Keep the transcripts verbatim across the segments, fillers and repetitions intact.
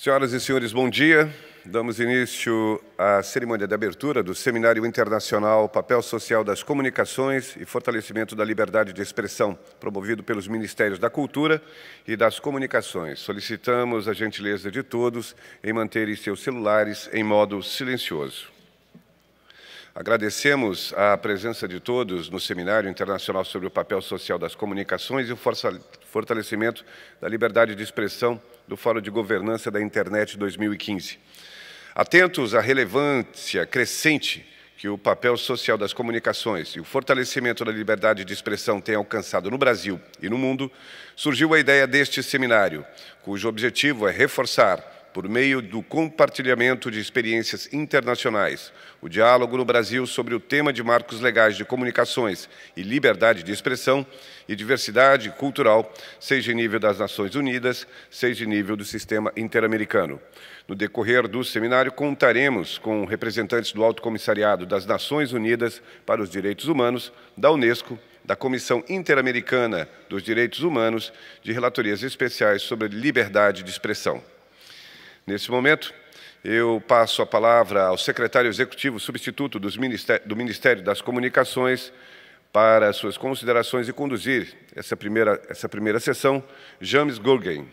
Senhoras e senhores, bom dia. Damos início à cerimônia de abertura do Seminário Internacional Papel Social das Comunicações e Fortalecimento da Liberdade de Expressão, promovido pelos Ministérios da Cultura e das Comunicações. Solicitamos a gentileza de todos em manterem seus celulares em modo silencioso. Agradecemos a presença de todos no Seminário Internacional sobre o Papel Social das Comunicações e o Fortalecimento da Liberdade de Expressão do Fórum de Governança da Internet dois mil e quinze. Atentos à relevância crescente que o papel social das comunicações e o fortalecimento da liberdade de expressão têm alcançado no Brasil e no mundo, surgiu a ideia deste seminário, cujo objetivo é reforçar, por meio do compartilhamento de experiências internacionais, o diálogo no Brasil sobre o tema de marcos legais de comunicações e liberdade de expressão e diversidade cultural, seja em nível das Nações Unidas, seja em nível do sistema interamericano. No decorrer do seminário, contaremos com representantes do Alto Comissariado das Nações Unidas para os Direitos Humanos, da Unesco, da Comissão Interamericana dos Direitos Humanos, de relatorias especiais sobre liberdade de expressão. Nesse momento, eu passo a palavra ao secretário executivo substituto dos Ministério, do Ministério das Comunicações para suas considerações e conduzir essa primeira, essa primeira sessão, James Gurgen.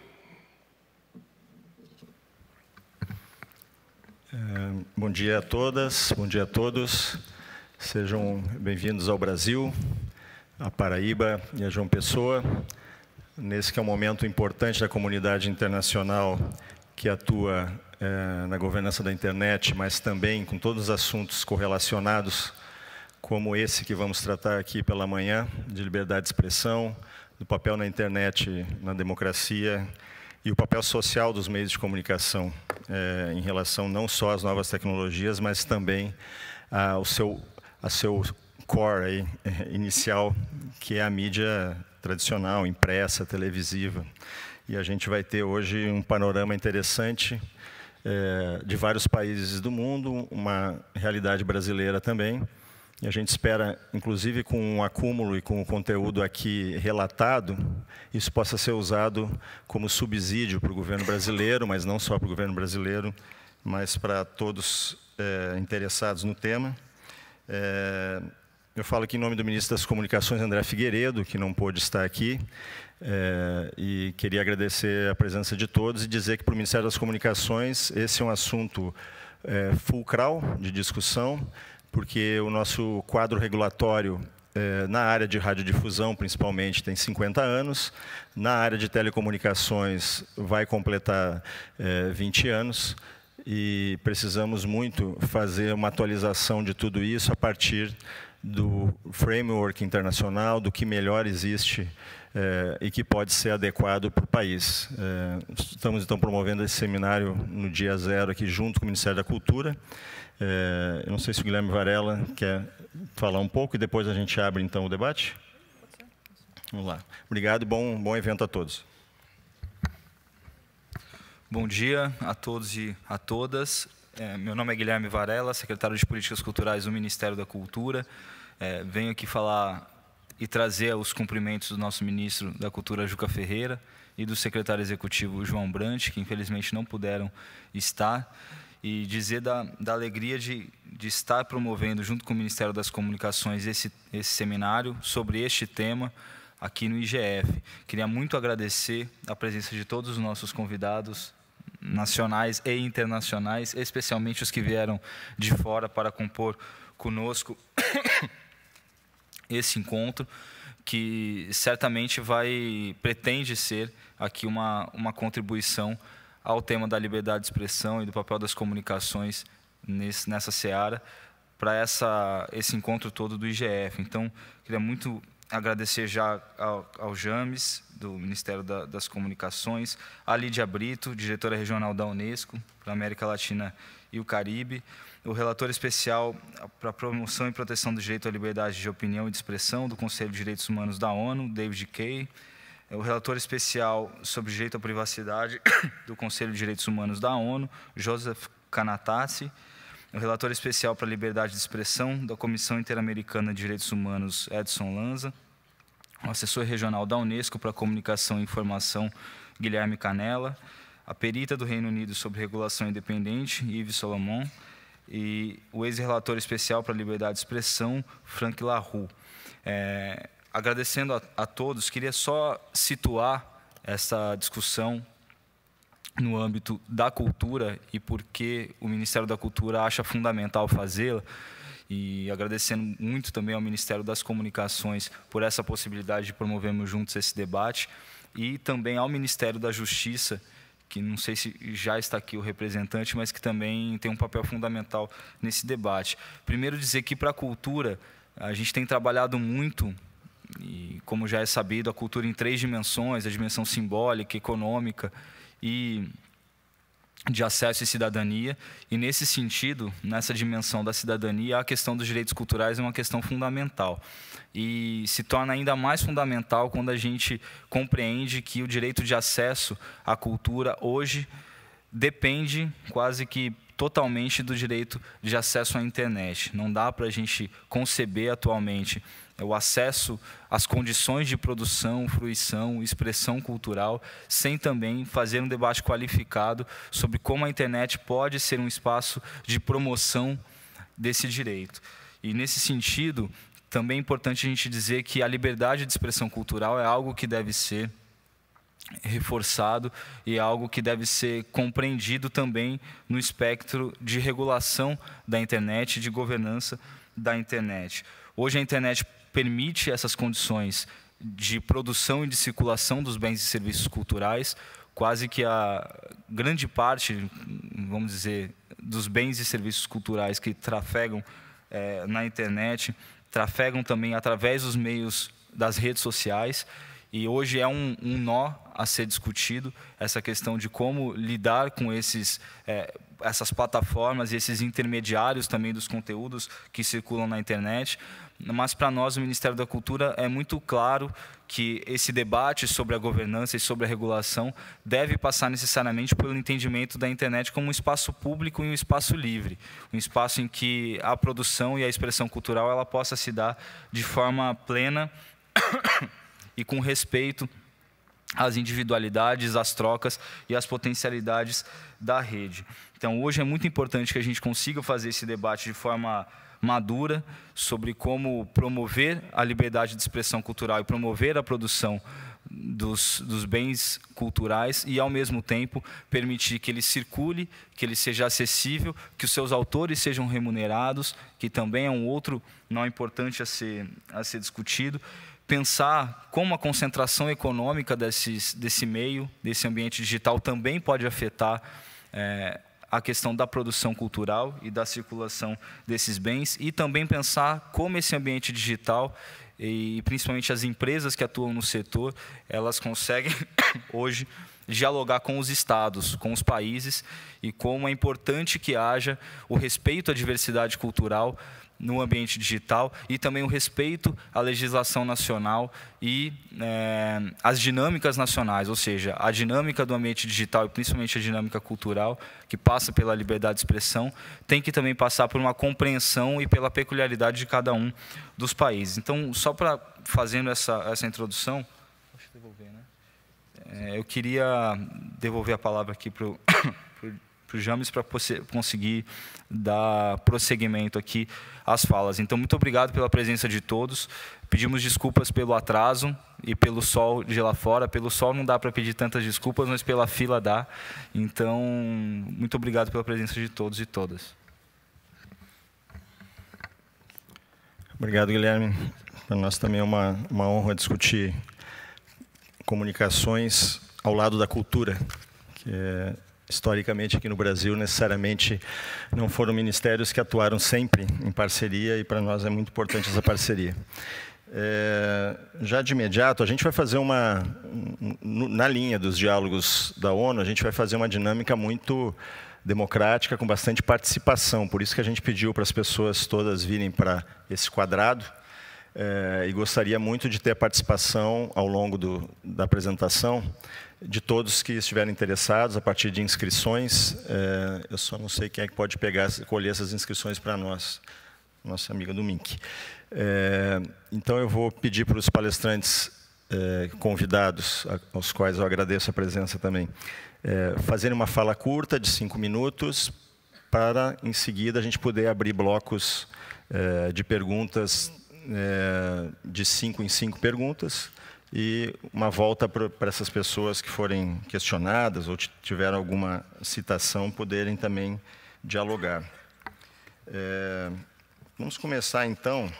É, bom dia a todas, bom dia a todos. Sejam bem-vindos ao Brasil, à Paraíba e a João Pessoa, nesse que é um momento importante da comunidade internacional que atua é, na governança da internet, mas também com todos os assuntos correlacionados, como esse que vamos tratar aqui pela manhã, de liberdade de expressão, do papel na internet na democracia e o papel social dos meios de comunicação, é, em relação não só às novas tecnologias, mas também ao seu, a seu core aí, é, inicial, que é a mídia tradicional, impressa, televisiva. E a gente vai ter hoje um panorama interessante é, de vários países do mundo, uma realidade brasileira também. E a gente espera, inclusive com um acúmulo e com o conteúdo aqui relatado, isso possa ser usado como subsídio para o governo brasileiro, mas não só para o governo brasileiro, mas para todos é, interessados no tema. É, eu falo aqui em nome do ministro das Comunicações, André Figueiredo, que não pôde estar aqui. É, e queria agradecer a presença de todos e dizer que para o Ministério das Comunicações esse é um assunto é, fulcral de discussão, porque o nosso quadro regulatório é, na área de radiodifusão, principalmente, tem cinquenta anos, na área de telecomunicações vai completar é, vinte anos, e precisamos muito fazer uma atualização de tudo isso a partir do framework internacional, do que melhor existe É, e que pode ser adequado para o país. É, estamos, então, promovendo esse seminário no dia zero aqui, junto com o Ministério da Cultura. É, eu não sei se o Guilherme Varela quer falar um pouco e depois a gente abre, então, o debate. Vamos lá. Obrigado e bom, bom evento a todos. Bom dia a todos e a todas. É, meu nome é Guilherme Varela, secretário de Políticas Culturais do Ministério da Cultura. É, venho aqui falar e trazer os cumprimentos do nosso ministro da Cultura, Juca Ferreira, e do secretário executivo, João Brant, que infelizmente não puderam estar, e dizer da, da alegria de, de estar promovendo, junto com o Ministério das Comunicações, esse, esse seminário sobre este tema aqui no I G F. Queria muito agradecer a presença de todos os nossos convidados nacionais e internacionais, especialmente os que vieram de fora para compor conosco esse encontro, que certamente vai, pretende ser aqui uma, uma contribuição ao tema da liberdade de expressão e do papel das comunicações nesse, nessa seara, para essa, esse encontro todo do I G F. Então, queria muito agradecer já ao, ao James, do Ministério da, das Comunicações, a Lídia Brito, diretora regional da Unesco, para a América Latina e o Caribe, o relator especial para a promoção e proteção do direito à liberdade de opinião e de expressão do Conselho de Direitos Humanos da ONU, David Kay, o relator especial sobre direito à privacidade do Conselho de Direitos Humanos da ONU, Joseph Kanatassi, o relator especial para a liberdade de expressão da Comissão Interamericana de Direitos Humanos, Edson Lanza, o assessor regional da Unesco para a Comunicação e Informação, Guilherme Canella, a perita do Reino Unido sobre regulação independente, Yves Solomon, e o ex-relator especial para a liberdade de expressão, Frank LaRue. É, agradecendo a, a todos, queria só situar essa discussão no âmbito da cultura e por que o Ministério da Cultura acha fundamental fazê-la, e agradecendo muito também ao Ministério das Comunicações por essa possibilidade de promovermos juntos esse debate, e também ao Ministério da Justiça, que não sei se já está aqui o representante, mas que também tem um papel fundamental nesse debate. Primeiro, dizer que para a cultura, a gente tem trabalhado muito, e como já é sabido, a cultura em três dimensões, a dimensão simbólica, econômica e de acesso e cidadania, e nesse sentido, nessa dimensão da cidadania, a questão dos direitos culturais é uma questão fundamental. E se torna ainda mais fundamental quando a gente compreende que o direito de acesso à cultura hoje depende quase que totalmente do direito de acesso à internet. Não dá para a gente conceber atualmente o acesso às condições de produção, fruição, expressão cultural, sem também fazer um debate qualificado sobre como a internet pode ser um espaço de promoção desse direito. E, nesse sentido, também é importante a gente dizer que a liberdade de expressão cultural é algo que deve ser reforçado e é algo que deve ser compreendido também no espectro de regulação da internet, de governança da internet. Hoje a internet permite essas condições de produção e de circulação dos bens e serviços culturais, quase que a grande parte, vamos dizer, dos bens e serviços culturais que trafegam é, na internet, trafegam também através dos meios das redes sociais, e hoje é um, um nó a ser discutido, essa questão de como lidar com esses, é, essas plataformas e esses intermediários também dos conteúdos que circulam na internet. Mas, para nós, o Ministério da Cultura, é muito claro que esse debate sobre a governança e sobre a regulação deve passar necessariamente pelo entendimento da internet como um espaço público e um espaço livre, um espaço em que a produção e a expressão cultural ela possa se dar de forma plena e com respeito às individualidades, às trocas e às potencialidades da rede. Então, hoje é muito importante que a gente consiga fazer esse debate de forma madura sobre como promover a liberdade de expressão cultural e promover a produção dos, dos bens culturais e, ao mesmo tempo, permitir que ele circule, que ele seja acessível, que os seus autores sejam remunerados, que também é um outro nó importante a ser, a ser discutido. Pensar como a concentração econômica desses, desse meio, desse ambiente digital, também pode afetar é, a questão da produção cultural e da circulação desses bens, e também pensar como esse ambiente digital, e principalmente as empresas que atuam no setor, elas conseguem hoje dialogar com os estados, com os países, e como é importante que haja o respeito à diversidade cultural no ambiente digital e também o respeito à legislação nacional e é, às dinâmicas nacionais, ou seja, a dinâmica do ambiente digital e principalmente a dinâmica cultural, que passa pela liberdade de expressão, tem que também passar por uma compreensão e pela peculiaridade de cada um dos países. Então, só para fazendo essa, essa introdução, deixa eu devolver, né? É, eu queria devolver a palavra aqui para o para o James para conseguir dar prosseguimento aqui às falas. Então, muito obrigado pela presença de todos. Pedimos desculpas pelo atraso e pelo sol de lá fora. Pelo sol não dá para pedir tantas desculpas, mas pela fila dá. Então, muito obrigado pela presença de todos e todas. Obrigado, Guilherme. Para nós também é uma, uma honra discutir comunicações ao lado da cultura, que é, historicamente, aqui no Brasil, necessariamente não foram ministérios que atuaram sempre em parceria, e para nós é muito importante essa parceria. É, já de imediato, a gente vai fazer uma, na linha dos diálogos da ONU, a gente vai fazer uma dinâmica muito democrática, com bastante participação, por isso que a gente pediu para as pessoas todas virem para esse quadrado, é, e gostaria muito de ter a participação ao longo do, da apresentação de todos que estiverem interessados, a partir de inscrições. É, eu só não sei quem é que pode pegar, colher essas inscrições para nós, nossa amiga do M I C. É, então, eu vou pedir para os palestrantes eh, convidados, aos quais eu agradeço a presença também, eh, fazerem uma fala curta de cinco minutos, para, em seguida, a gente poder abrir blocos eh, de perguntas, eh, de cinco em cinco perguntas, e uma volta para essas pessoas que forem questionadas ou tiveram alguma citação, poderem também dialogar. É, vamos começar, então,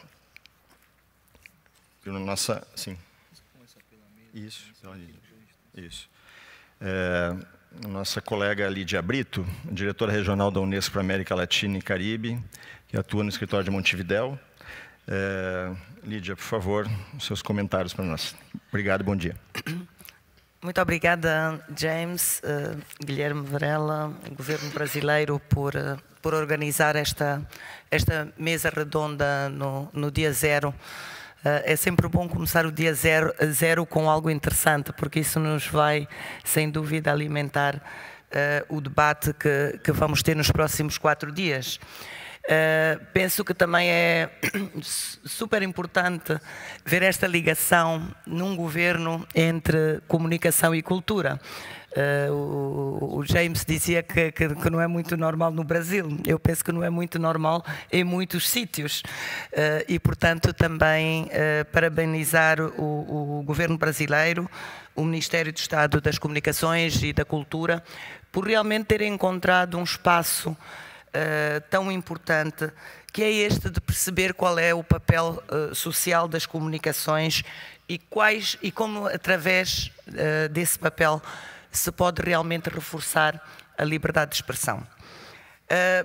pela nossa... Sim. Isso. Isso. É, nossa colega Lídia Brito, diretora regional da Unesco para América Latina e Caribe, que atua no escritório de Montevidéu. É, Lídia, por favor, os seus comentários para nós. Obrigado, bom dia. Muito obrigada, James, uh, Guilherme Varela, o governo brasileiro, por, uh, por organizar esta, esta mesa redonda no, no dia zero. Uh, é sempre bom começar o dia zero, zero com algo interessante, porque isso nos vai, sem dúvida, alimentar uh, o debate que, que vamos ter nos próximos quatro dias. Uh, penso que também é super importante ver esta ligação num governo entre comunicação e cultura. Uh, o, o James dizia que, que, que não é muito normal no Brasil. Eu penso que não é muito normal em muitos sítios. Uh, e, portanto, também uh, parabenizar o, o governo brasileiro, o Ministério do Estado das Comunicações e da Cultura, por realmente ter encontrado um espaço Uh, tão importante, que é este de perceber qual é o papel uh, social das comunicações e, quais, e como, através uh, desse papel, se pode realmente reforçar a liberdade de expressão. Uh,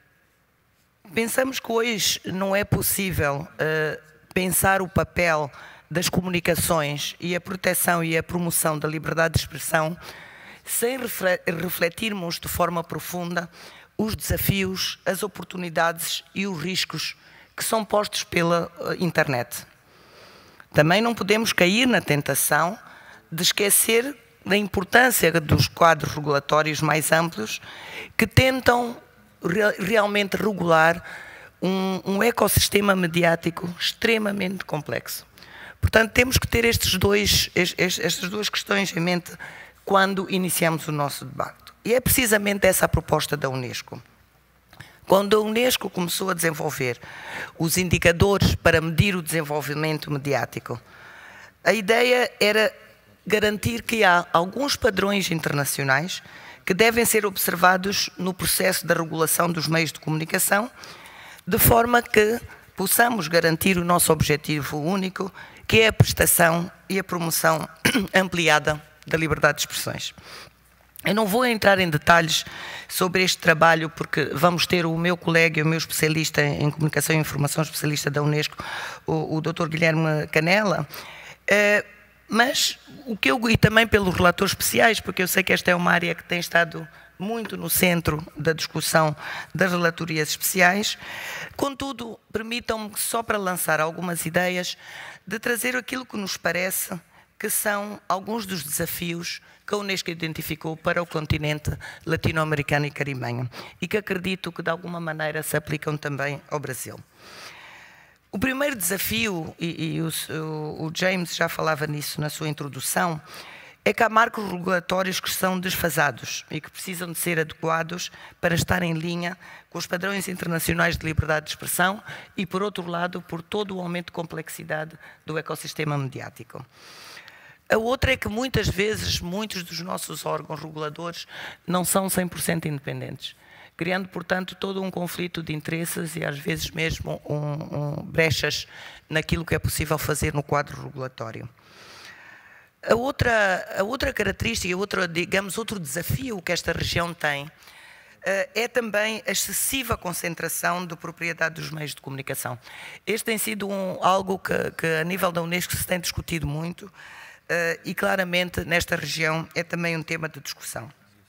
pensamos que hoje não é possível uh, pensar o papel das comunicações e a proteção e a promoção da liberdade de expressão sem refletirmos de forma profunda os desafios, as oportunidades e os riscos que são postos pela internet. Também não podemos cair na tentação de esquecer da importância dos quadros regulatórios mais amplos que tentam re realmente regular um, um ecossistema mediático extremamente complexo. Portanto, temos que ter estes dois, estas duas questões em mente quando iniciamos o nosso debate. E é precisamente essa a proposta da Unesco. Quando a Unesco começou a desenvolver os indicadores para medir o desenvolvimento mediático, a ideia era garantir que há alguns padrões internacionais que devem ser observados no processo da regulação dos meios de comunicação, de forma que possamos garantir o nosso objetivo único, que é a prestação e a promoção ampliada da liberdade de expressões. Eu não vou entrar em detalhes sobre este trabalho, porque vamos ter o meu colega, o meu especialista em comunicação e informação, especialista da Unesco, o, o doutor Guilherme Canella, eh, mas o que eu, e também pelos relatores especiais, porque eu sei que esta é uma área que tem estado muito no centro da discussão das relatorias especiais. Contudo, permitam-me, só para lançar algumas ideias, de trazer aquilo que nos parece que são alguns dos desafios que a Unesco identificou para o continente latino-americano e caribenho e que acredito que de alguma maneira se aplicam também ao Brasil. O primeiro desafio, e, e o, o James já falava nisso na sua introdução, é que há marcos regulatórios que são desfasados e que precisam de ser adequados para estar em linha com os padrões internacionais de liberdade de expressão e, por outro lado, por todo o aumento de complexidade do ecossistema mediático. A outra é que muitas vezes, muitos dos nossos órgãos reguladores não são cem por cento independentes, criando, portanto, todo um conflito de interesses e, às vezes, mesmo um, um, brechas naquilo que é possível fazer no quadro regulatório. A outra, a outra característica, outra, digamos, outro desafio que esta região tem é também a excessiva concentração de propriedade dos meios de comunicação. Este tem sido um, algo que, que, a nível da Unesco, se tem discutido muito, Uh, e claramente nesta região é também um tema de discussão.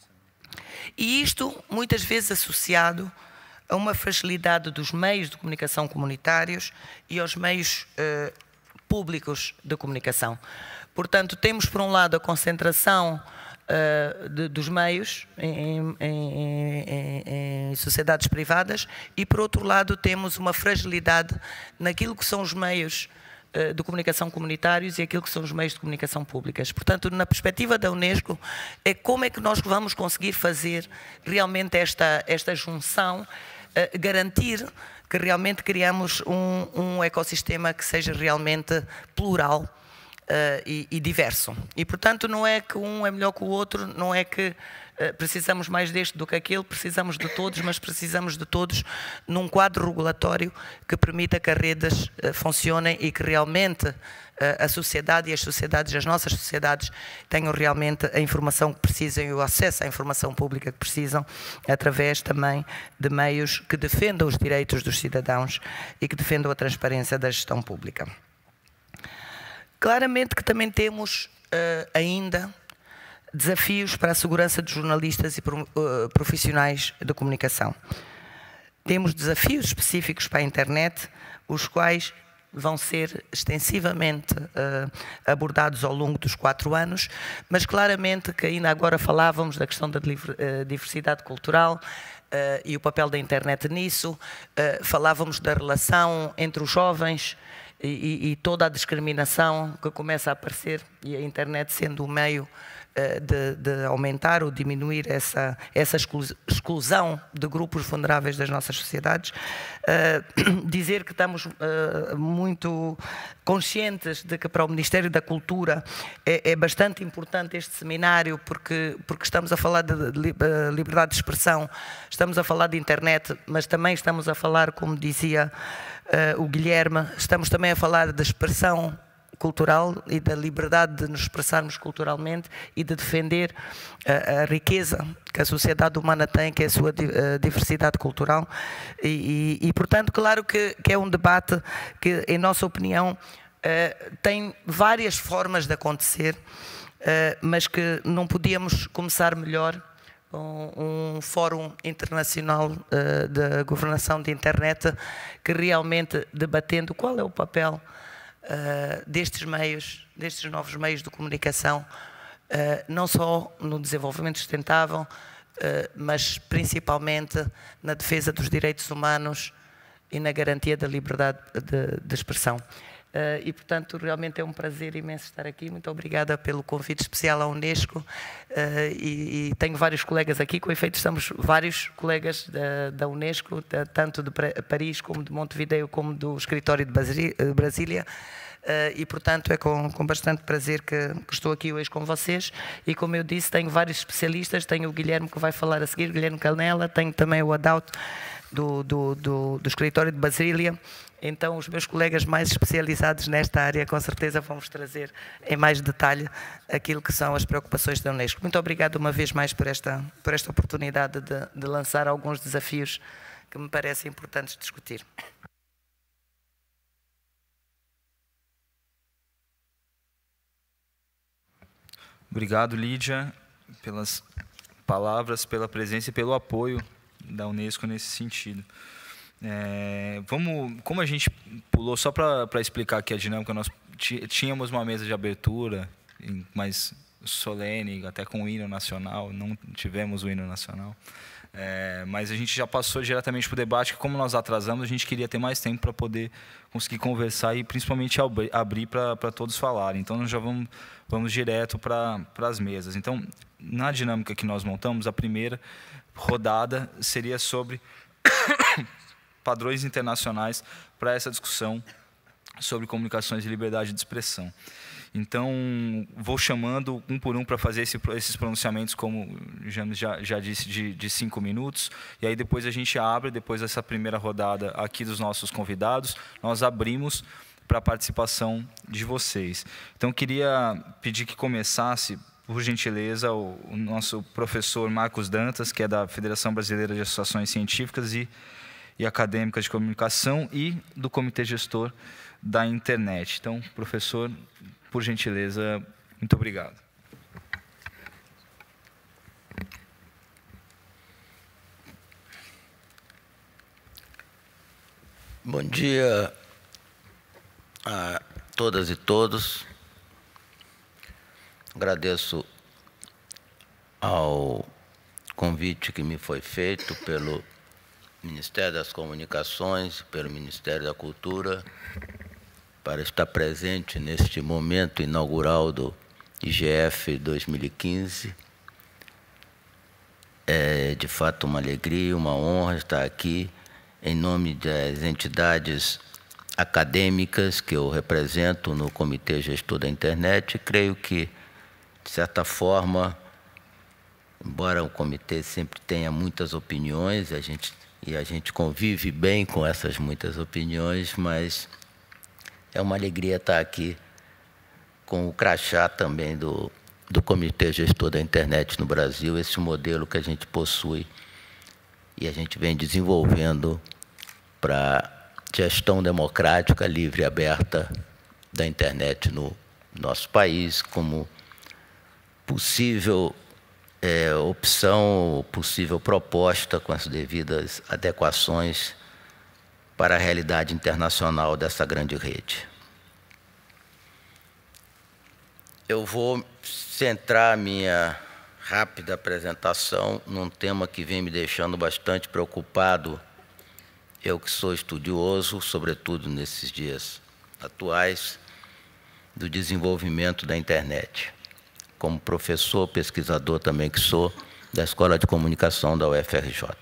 E isto muitas vezes associado a uma fragilidade dos meios de comunicação comunitários e aos meios uh, públicos de comunicação. Portanto, temos por um lado a concentração uh, de, dos meios em, em, em, em sociedades privadas e por outro lado temos uma fragilidade naquilo que são os meios de comunicação comunitários e aquilo que são os meios de comunicação públicas. Portanto, na perspectiva da Unesco, é como é que nós vamos conseguir fazer realmente esta, esta junção, uh, garantir que realmente criamos um, um ecossistema que seja realmente plural uh, e, e diverso. E, portanto, não é que um é melhor que o outro, não é que uh, precisamos mais deste do que aquele, precisamos de todos, mas precisamos de todos num quadro regulatório que permita que as redes uh, funcionem e que realmente uh, a sociedade e as sociedades, as nossas sociedades, tenham realmente a informação que precisam e o acesso à informação pública que precisam, através também de meios que defendam os direitos dos cidadãos e que defendam a transparência da gestão pública. Claramente que também temos uh, ainda desafios para a segurança dos jornalistas e uh, profissionais de comunicação. Temos desafios específicos para a internet, os quais vão ser extensivamente uh, abordados ao longo dos quatro anos, mas claramente que ainda agora falávamos da questão da uh, diversidade cultural uh, e o papel da internet nisso, uh, falávamos da relação entre os jovens e, e, e toda a discriminação que começa a aparecer, e a internet sendo o meio De, de aumentar ou diminuir essa, essa exclusão de grupos vulneráveis das nossas sociedades. Uh, dizer que estamos uh, muito conscientes de que para o Ministério da Cultura é, é bastante importante este seminário, porque, porque estamos a falar de, de liberdade de expressão, estamos a falar de internet, mas também estamos a falar, como dizia uh, o Guilherme, estamos também a falar de expressão cultural e da liberdade de nos expressarmos culturalmente e de defender a, a riqueza que a sociedade humana tem, que é a sua a diversidade cultural. E, e, e portanto, claro que, que é um debate que, em nossa opinião, uh, tem várias formas de acontecer, uh, mas que não podíamos começar melhor um, um fórum internacional uh, de governação de internet, que realmente debatendo qual é o papel Uh, destes meios, destes novos meios de comunicação, uh, não só no desenvolvimento sustentável, uh, mas principalmente na defesa dos direitos humanos e na garantia da liberdade de, de expressão. Uh, e, portanto, realmente é um prazer imenso estar aqui. Muito obrigada pelo convite especial à Unesco. Uh, e, e tenho vários colegas aqui, com efeito estamos vários colegas da, da Unesco, de, tanto de Paris como de Montevideo, como do escritório de Brasília. Uh, e, portanto, é com, com bastante prazer que, que estou aqui hoje com vocês. E, como eu disse, tenho vários especialistas. Tenho o Guilherme, que vai falar a seguir, Guilherme Canela. Tenho também o Adalto, do, do, do, do escritório de Brasília. Então, os meus colegas mais especializados nesta área, com certeza, vão-vos trazer em mais detalhe aquilo que são as preocupações da Unesco. Muito obrigado uma vez mais por esta, por esta oportunidade de, de lançar alguns desafios que me parecem importantes discutir. Obrigado, Lídia, pelas palavras, pela presença e pelo apoio da Unesco nesse sentido. É, vamos, como a gente pulou, só para explicar aqui a dinâmica, nós tínhamos uma mesa de abertura mais solene, até com o hino nacional, não tivemos o hino nacional, é, mas a gente já passou diretamente para o debate, que como nós atrasamos, a gente queria ter mais tempo para poder conseguir conversar e principalmente abrir, abrir para todos falarem. Então, nós já vamos, vamos direto para as mesas. Então, na dinâmica que nós montamos, a primeira rodada seria sobre padrões internacionais para essa discussão sobre comunicações e liberdade de expressão. Então, vou chamando um por um para fazer esse, esses pronunciamentos, como James já, já disse, de, de cinco minutos. E aí depois a gente abre, depois dessa primeira rodada aqui dos nossos convidados, nós abrimos para a participação de vocês. Então, queria pedir que começasse, por gentileza, o, o nosso professor Marcos Dantas, que é da Federação Brasileira de Associações Científicas e e acadêmicas de comunicação e do Comitê Gestor da Internet. Então, professor, por gentileza, muito obrigado. Bom dia a todas e todos. Agradeço ao convite que me foi feito pelo Ministério das Comunicações, pelo Ministério da Cultura, para estar presente neste momento inaugural do I G F dois mil e quinze. É de fato uma alegria, uma honra estar aqui em nome das entidades acadêmicas que eu represento no Comitê Gestor da Internet. Creio que, de certa forma, embora o comitê sempre tenha muitas opiniões, a gente, e a gente convive bem com essas muitas opiniões, mas é uma alegria estar aqui com o crachá também do, do Comitê Gestor da Internet no Brasil, esse modelo que a gente possui e a gente vem desenvolvendo para gestão democrática, livre e aberta da internet no nosso país, como possível é, opção, possível proposta com as devidas adequações para a realidade internacional dessa grande rede. Eu vou centrar a minha rápida apresentação num tema que vem me deixando bastante preocupado. Eu que sou estudioso, sobretudo nesses dias atuais, do desenvolvimento da internet. Como professor, pesquisador também que sou, da Escola de Comunicação da U F R J.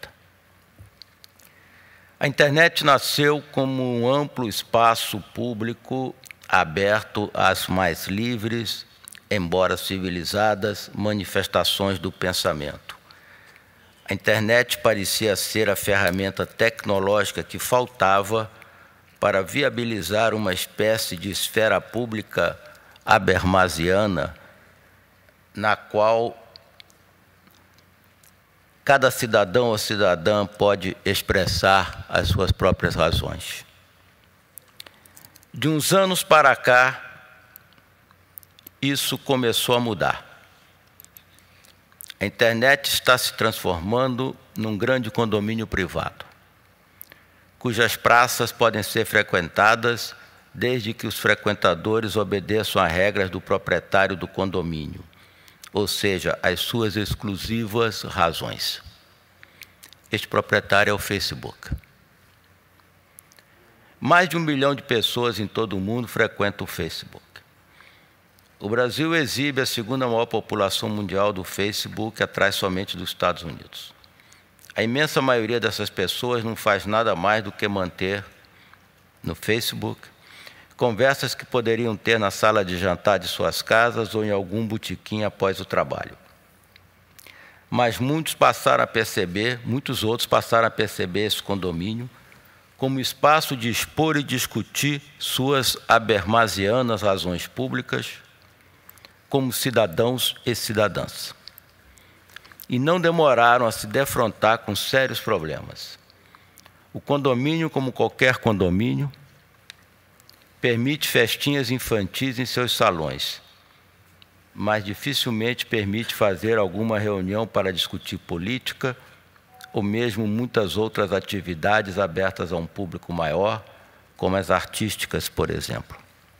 A internet nasceu como um amplo espaço público aberto às mais livres, embora civilizadas, manifestações do pensamento. A internet parecia ser a ferramenta tecnológica que faltava para viabilizar uma espécie de esfera pública habermasiana, na qual cada cidadão ou cidadã pode expressar as suas próprias razões. De uns anos para cá, isso começou a mudar. A internet está se transformando num grande condomínio privado, cujas praças podem ser frequentadas desde que os frequentadores obedeçam às regras do proprietário do condomínio, ou seja, às suas exclusivas razões. Este proprietário é o Facebook. Mais de um milhão de pessoas em todo o mundo frequentam o Facebook. O Brasil exibe a segunda maior população mundial do Facebook, atrás somente dos Estados Unidos. A imensa maioria dessas pessoas não faz nada mais do que manter no Facebook conversas que poderiam ter na sala de jantar de suas casas ou em algum botequim após o trabalho. Mas muitos passaram a perceber, muitos outros passaram a perceber esse condomínio como espaço de expor e discutir suas habermasianas razões públicas, como cidadãos e cidadãs. E não demoraram a se defrontar com sérios problemas. O condomínio, como qualquer condomínio, permite festinhas infantis em seus salões, mas dificilmente permite fazer alguma reunião para discutir política ou mesmo muitas outras atividades abertas a um público maior, como as artísticas, por exemplo.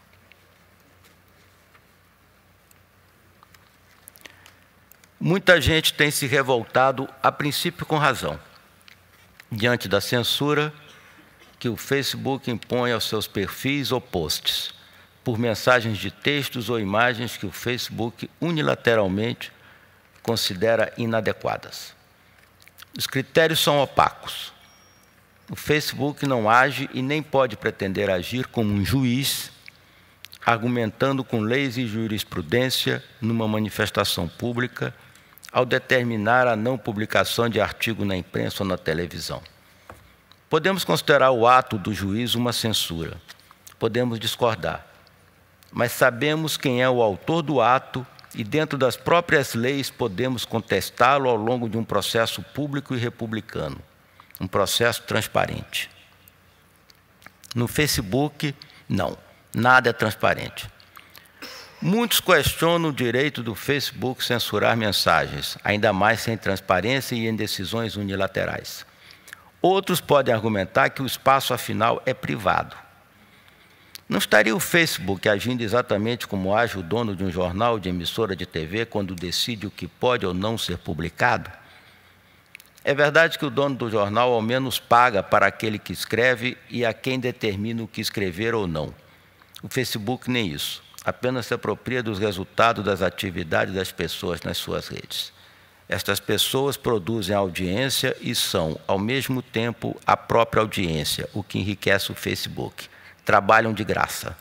Muita gente tem se revoltado, a princípio com razão, diante da censura que o Facebook impõe aos seus perfis ou posts, por mensagens de textos ou imagens que o Facebook unilateralmente considera inadequadas. Os critérios são opacos. O Facebook não age e nem pode pretender agir como um juiz, argumentando com leis e jurisprudência numa manifestação pública, ao determinar a não publicação de artigo na imprensa ou na televisão. Podemos considerar o ato do juiz uma censura, podemos discordar, mas sabemos quem é o autor do ato e, dentro das próprias leis, podemos contestá-lo ao longo de um processo público e republicano, um processo transparente. No Facebook, não, nada é transparente. Muitos questionam o direito do Facebook censurar mensagens, ainda mais sem transparência e em decisões unilaterais. Outros podem argumentar que o espaço, afinal, é privado. Não estaria o Facebook agindo exatamente como age o dono de um jornal, de emissora de T V, quando decide o que pode ou não ser publicado? É verdade que o dono do jornal ao menos paga para aquele que escreve e a quem determina o que escrever ou não. O Facebook nem isso. Apenas se apropria dos resultados das atividades das pessoas nas suas redes. Estas pessoas produzem audiência e são, ao mesmo tempo, a própria audiência, o que enriquece o Facebook. Trabalham de graça.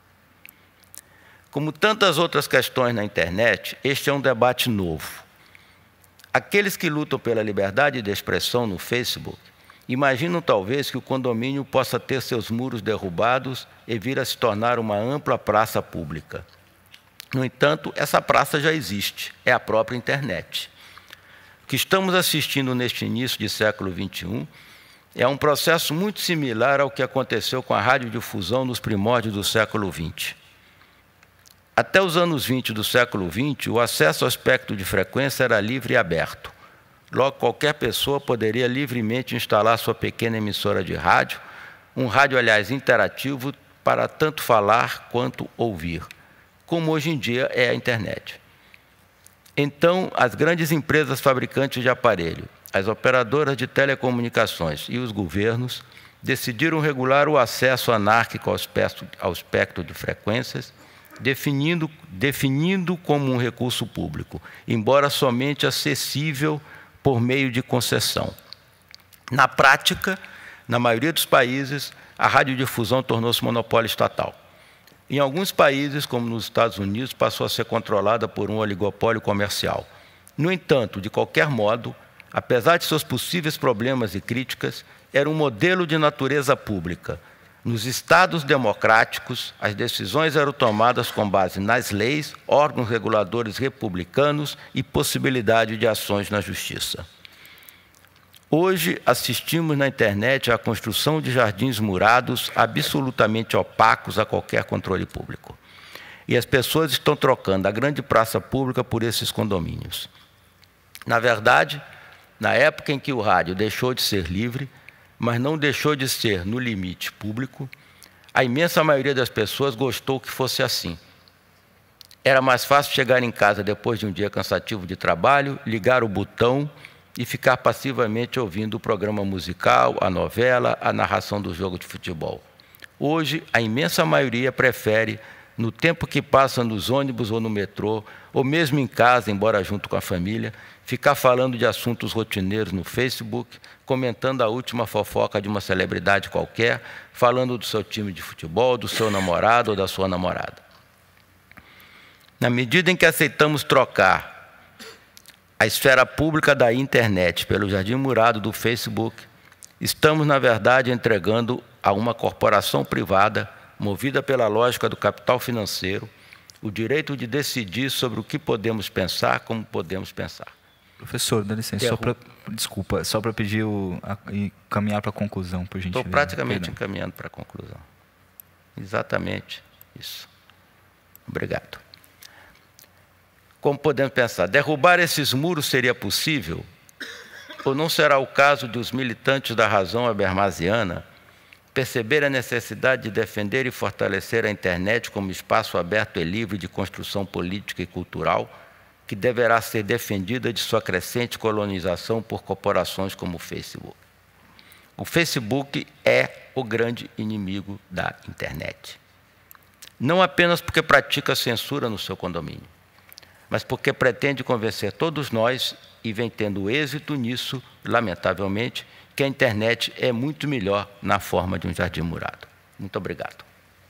Como tantas outras questões na internet, este é um debate novo. Aqueles que lutam pela liberdade de expressão no Facebook imaginam talvez que o condomínio possa ter seus muros derrubados e vir a se tornar uma ampla praça pública. No entanto, essa praça já existe, é a própria internet. O que estamos assistindo neste início de século vinte e um é um processo muito similar ao que aconteceu com a radiodifusão nos primórdios do século vinte. Até os anos vinte do século vinte, o acesso ao espectro de frequência era livre e aberto. Logo, qualquer pessoa poderia livremente instalar sua pequena emissora de rádio, um rádio, aliás, interativo, para tanto falar quanto ouvir, como hoje em dia é a internet. Então, as grandes empresas fabricantes de aparelho, as operadoras de telecomunicações e os governos decidiram regular o acesso anárquico ao espectro, ao espectro de frequências, definindo, definindo como um recurso público, embora somente acessível por meio de concessão. Na prática, na maioria dos países, a radiodifusão tornou-se monopólio estatal. Em alguns países, como nos Estados Unidos, passou a ser controlada por um oligopólio comercial. No entanto, de qualquer modo, apesar de seus possíveis problemas e críticas, era um modelo de natureza pública. Nos estados democráticos, as decisões eram tomadas com base nas leis, órgãos reguladores republicanos e possibilidade de ações na justiça. Hoje, assistimos na internet à construção de jardins murados absolutamente opacos a qualquer controle público. E as pessoas estão trocando a grande praça pública por esses condomínios. Na verdade, na época em que o rádio deixou de ser livre, mas não deixou de ser, no limite, público, a imensa maioria das pessoas gostou que fosse assim. Era mais fácil chegar em casa depois de um dia cansativo de trabalho, ligar o botão e ficar passivamente ouvindo o programa musical, a novela, a narração do jogo de futebol. Hoje, a imensa maioria prefere, no tempo que passa nos ônibus ou no metrô, ou mesmo em casa, embora junto com a família, ficar falando de assuntos rotineiros no Facebook, comentando a última fofoca de uma celebridade qualquer, falando do seu time de futebol, do seu namorado ou da sua namorada. Na medida em que aceitamos trocar a esfera pública da internet pelo jardim murado do Facebook, estamos, na verdade, entregando a uma corporação privada, movida pela lógica do capital financeiro, o direito de decidir sobre o que podemos pensar, como podemos pensar. Professor, dá licença, só pra, desculpa, só para pedir o, a, e caminhar para a conclusão, por gentileza. Estou praticamente Perdão. encaminhando para a conclusão. Exatamente isso. Obrigado. Como podemos pensar? Derrubar esses muros seria possível? Ou não será o caso de os militantes da razão habermasiana perceber a necessidade de defender e fortalecer a internet como espaço aberto e livre de construção política e cultural, que deverá ser defendida de sua crescente colonização por corporações como o Facebook? O Facebook é o grande inimigo da internet. Não apenas porque pratica censura no seu condomínio, mas porque pretende convencer todos nós, e vem tendo êxito nisso, lamentavelmente, que a internet é muito melhor na forma de um jardim murado. Muito obrigado.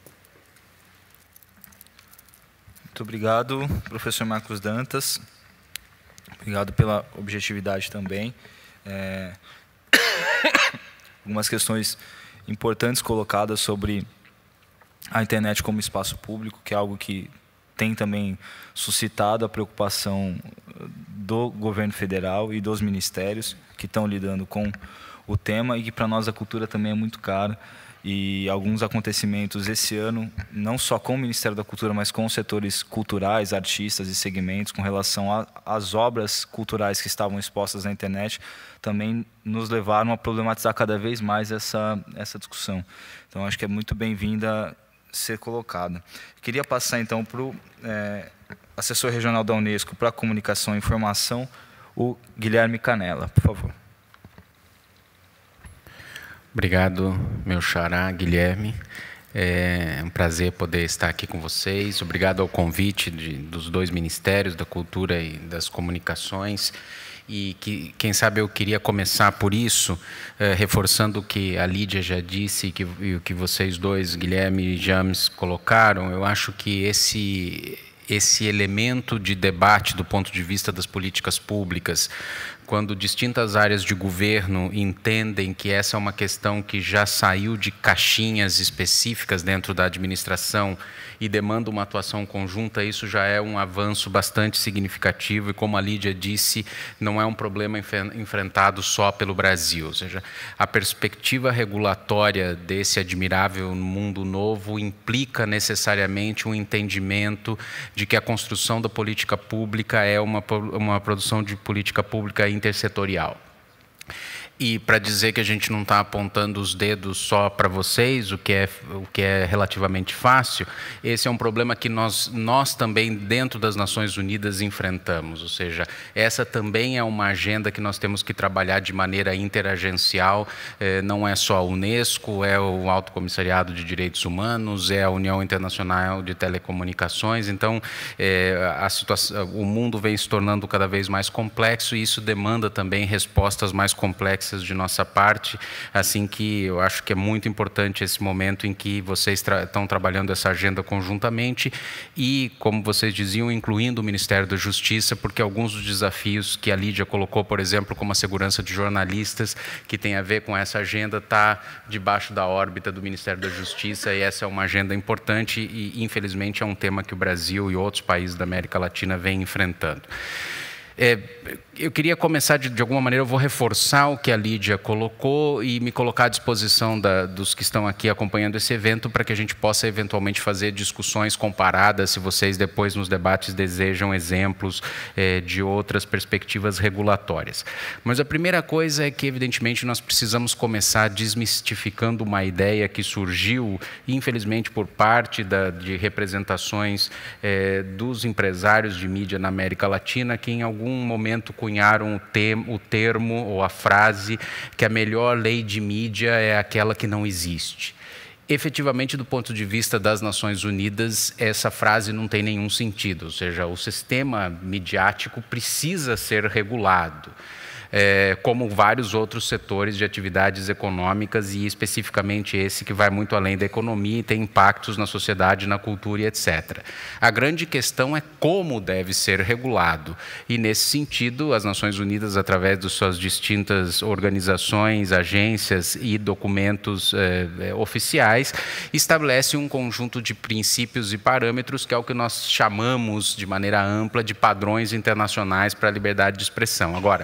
Muito obrigado, professor Marcos Dantas. Obrigado pela objetividade também. É... Algumas questões importantes colocadas sobre a internet como espaço público, que é algo que tem também suscitado a preocupação do governo federal e dos ministérios que estão lidando com o tema, e que para nós a cultura também é muito cara. E alguns acontecimentos esse ano, não só com o Ministério da Cultura, mas com os setores culturais, artistas e segmentos, com relação às obras culturais que estavam expostas na internet, também nos levaram a problematizar cada vez mais essa, essa discussão. Então, acho que é muito bem-vinda ser colocada. Queria passar, então, para o é, assessor regional da Unesco para Comunicação e Informação, o Guilherme Canella, por favor. Obrigado, meu xará, Guilherme. É um prazer poder estar aqui com vocês. Obrigado ao convite de, dos dois ministérios, da Cultura e das Comunicações. E que, quem sabe eu queria começar por isso, eh, reforçando o que a Lídia já disse que, e o que vocês dois, Guilherme e James, colocaram. Eu acho que esse, esse elemento de debate do ponto de vista das políticas públicas, quando distintas áreas de governo entendem que essa é uma questão que já saiu de caixinhas específicas dentro da administração e demanda uma atuação conjunta, isso já é um avanço bastante significativo e, como a Lídia disse, não é um problema enfrentado só pelo Brasil. Ou seja, a perspectiva regulatória desse admirável mundo novo implica necessariamente um entendimento de que a construção da política pública é uma, uma produção de política pública intersetorial. E para dizer que a gente não está apontando os dedos só para vocês, o que, é, o que é relativamente fácil, esse é um problema que nós, nós também, dentro das Nações Unidas, enfrentamos. Ou seja, essa também é uma agenda que nós temos que trabalhar de maneira interagencial, eh, não é só a Unesco, é o Alto Comissariado de Direitos Humanos, é a União Internacional de Telecomunicações. Então, eh, a situação, o mundo vem se tornando cada vez mais complexo e isso demanda também respostas mais complexas de nossa parte, assim que eu acho que é muito importante esse momento em que vocês tra estão trabalhando essa agenda conjuntamente e, como vocês diziam, incluindo o Ministério da Justiça, porque alguns dos desafios que a Lídia colocou, por exemplo, como a segurança de jornalistas, que tem a ver com essa agenda, está debaixo da órbita do Ministério da Justiça e essa é uma agenda importante e, infelizmente, é um tema que o Brasil e outros países da América Latina vêm enfrentando. É, eu queria começar, de, de alguma maneira, eu vou reforçar o que a Lídia colocou e me colocar à disposição da, dos que estão aqui acompanhando esse evento para que a gente possa, eventualmente, fazer discussões comparadas, se vocês depois nos debates desejam exemplos é, de outras perspectivas regulatórias. Mas a primeira coisa é que, evidentemente, nós precisamos começar desmistificando uma ideia que surgiu, infelizmente, por parte da, de representações é, dos empresários de mídia na América Latina, que em algum momento cunharam o, tem, o termo ou a frase que a melhor lei de mídia é aquela que não existe. Efetivamente, do ponto de vista das Nações Unidas, essa frase não tem nenhum sentido, ou seja, o sistema midiático precisa ser regulado. É, como vários outros setores de atividades econômicas e especificamente esse que vai muito além da economia e tem impactos na sociedade, na cultura e etcétera. A grande questão é como deve ser regulado e, nesse sentido, as Nações Unidas, através de suas distintas organizações, agências e documentos é, oficiais, estabelece um conjunto de princípios e parâmetros que é o que nós chamamos, de maneira ampla, de padrões internacionais para a liberdade de expressão. Agora,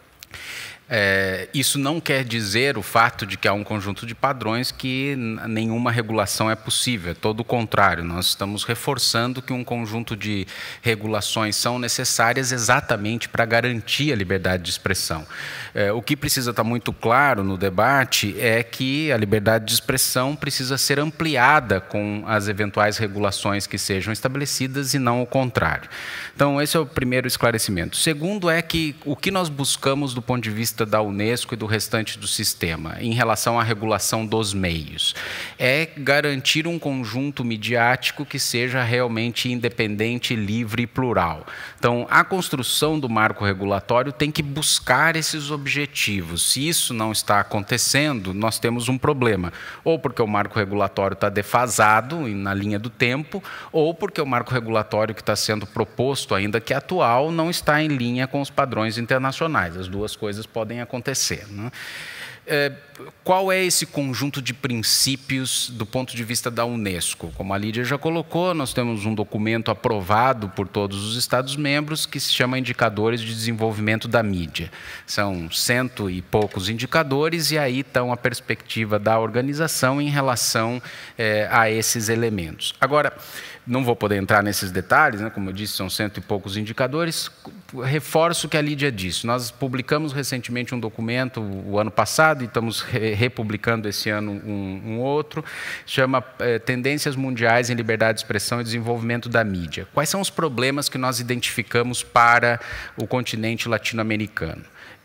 É, isso não quer dizer o fato de que há um conjunto de padrões que nenhuma regulação é possível, é todo o contrário, nós estamos reforçando que um conjunto de regulações são necessárias exatamente para garantir a liberdade de expressão. É, o que precisa estar muito claro no debate é que a liberdade de expressão precisa ser ampliada com as eventuais regulações que sejam estabelecidas e não o contrário. Então, esse é o primeiro esclarecimento. O segundo é que o que nós buscamos do ponto de vista da Unesco e do restante do sistema, em relação à regulação dos meios, é garantir um conjunto midiático que seja realmente independente, livre e plural. Então, a construção do marco regulatório tem que buscar esses objetivos. Se isso não está acontecendo, nós temos um problema. Ou porque o marco regulatório está defasado na linha do tempo, ou porque o marco regulatório que está sendo proposto, ainda que atual, não está em linha com os padrões internacionais. As duas coisas podem podem acontecer. Né? É, qual é esse conjunto de princípios do ponto de vista da Unesco? Como a Lídia já colocou, nós temos um documento aprovado por todos os Estados-membros que se chama Indicadores de Desenvolvimento da Mídia. São cento e poucos indicadores e aí estão a perspectiva da organização em relação é, a esses elementos. Agora, não vou poder entrar nesses detalhes, né? Como eu disse, são cento e poucos indicadores. Reforço o que a Lídia disse. Nós publicamos recentemente um documento o ano passado e estamos re republicando esse ano um, um outro, chama é, Tendências Mundiais em Liberdade de Expressão e Desenvolvimento da Mídia. Quais são os problemas que nós identificamos para o continente latino-americano?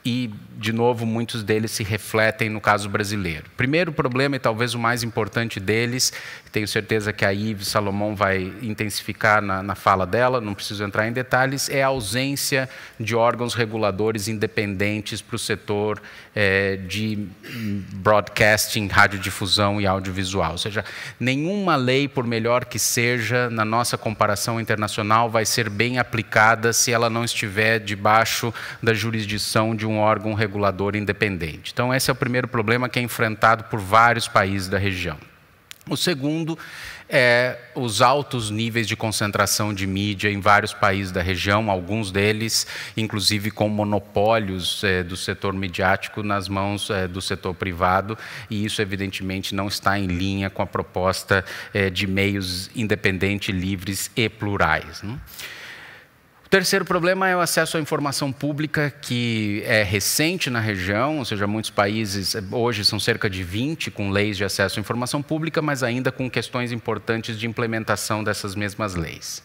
e, de novo, muitos deles se refletem no caso brasileiro. Primeiro problema, e talvez o mais importante deles, tenho certeza que a Yves Salomão vai intensificar na, na fala dela, não preciso entrar em detalhes, é a ausência de órgãos reguladores independentes para o setor é, de broadcasting, radiodifusão e audiovisual. Ou seja, nenhuma lei, por melhor que seja, na nossa comparação internacional, vai ser bem aplicada se ela não estiver debaixo da jurisdição de um órgão regulador independente. Então, esse é o primeiro problema que é enfrentado por vários países da região. O segundo é os altos níveis de concentração de mídia em vários países da região, alguns deles, inclusive, com monopólios é, do setor midiático nas mãos é, do setor privado, e isso, evidentemente, não está em linha com a proposta é, de meios independentes, livres e plurais, né? O terceiro problema é o acesso à informação pública, que é recente na região, ou seja, muitos países, hoje são cerca de vinte com leis de acesso à informação pública, mas ainda com questões importantes de implementação dessas mesmas leis.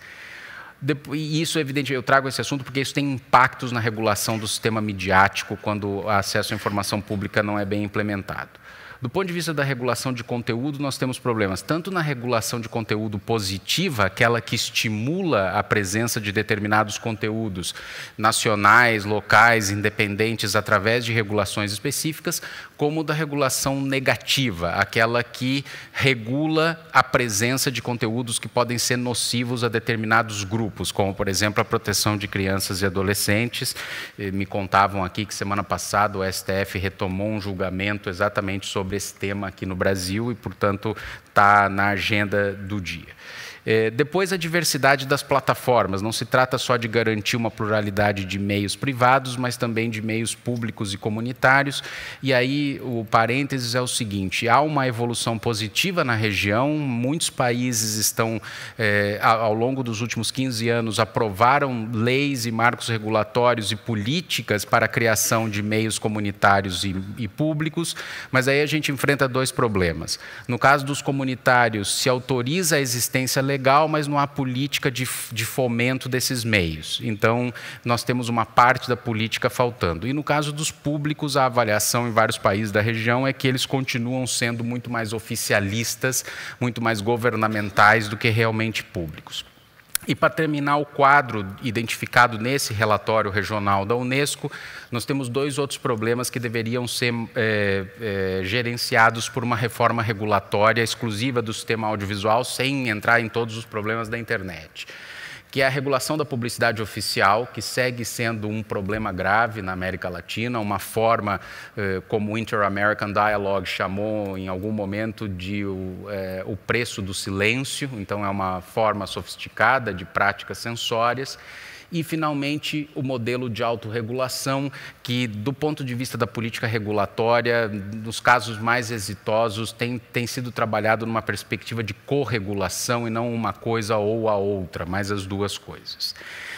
E isso, evidente, eu trago esse assunto porque isso tem impactos na regulação do sistema midiático quando o acesso à informação pública não é bem implementado. Do ponto de vista da regulação de conteúdo, nós temos problemas tanto na regulação de conteúdo positiva, aquela que estimula a presença de determinados conteúdos nacionais, locais, independentes, através de regulações específicas, como da regulação negativa, aquela que regula a presença de conteúdos que podem ser nocivos a determinados grupos, como, por exemplo, a proteção de crianças e adolescentes. Me contavam aqui que semana passada o S T F retomou um julgamento exatamente sobre sobre esse tema aqui no Brasil e, portanto, está na agenda do dia. É, depois, a diversidade das plataformas. Não se trata só de garantir uma pluralidade de meios privados, mas também de meios públicos e comunitários. E aí, o parênteses é o seguinte, há uma evolução positiva na região, muitos países estão, é, ao longo dos últimos quinze anos, aprovaram leis e marcos regulatórios e políticas para a criação de meios comunitários e, e públicos, mas aí a gente enfrenta dois problemas. No caso dos comunitários, se autoriza a existência legal, legal, mas não há política de, de fomento desses meios. Então, nós temos uma parte da política faltando. E no caso dos públicos, a avaliação em vários países da região é que eles continuam sendo muito mais oficialistas, muito mais governamentais do que realmente públicos. E, para terminar o quadro identificado nesse relatório regional da Unesco, nós temos dois outros problemas que deveriam ser é, é, gerenciados por uma reforma regulatória exclusiva do sistema audiovisual, sem entrar em todos os problemas da internet, que é a regulação da publicidade oficial, que segue sendo um problema grave na América Latina, uma forma, eh, como o Inter-American Dialogue chamou em algum momento, de o, eh, o preço do silêncio, então é uma forma sofisticada de práticas censórias. E, finalmente, o modelo de autorregulação, que, do ponto de vista da política regulatória, nos casos mais exitosos, tem, tem sido trabalhado numa perspectiva de corregulação e não uma coisa ou a outra, mas as duas coisas.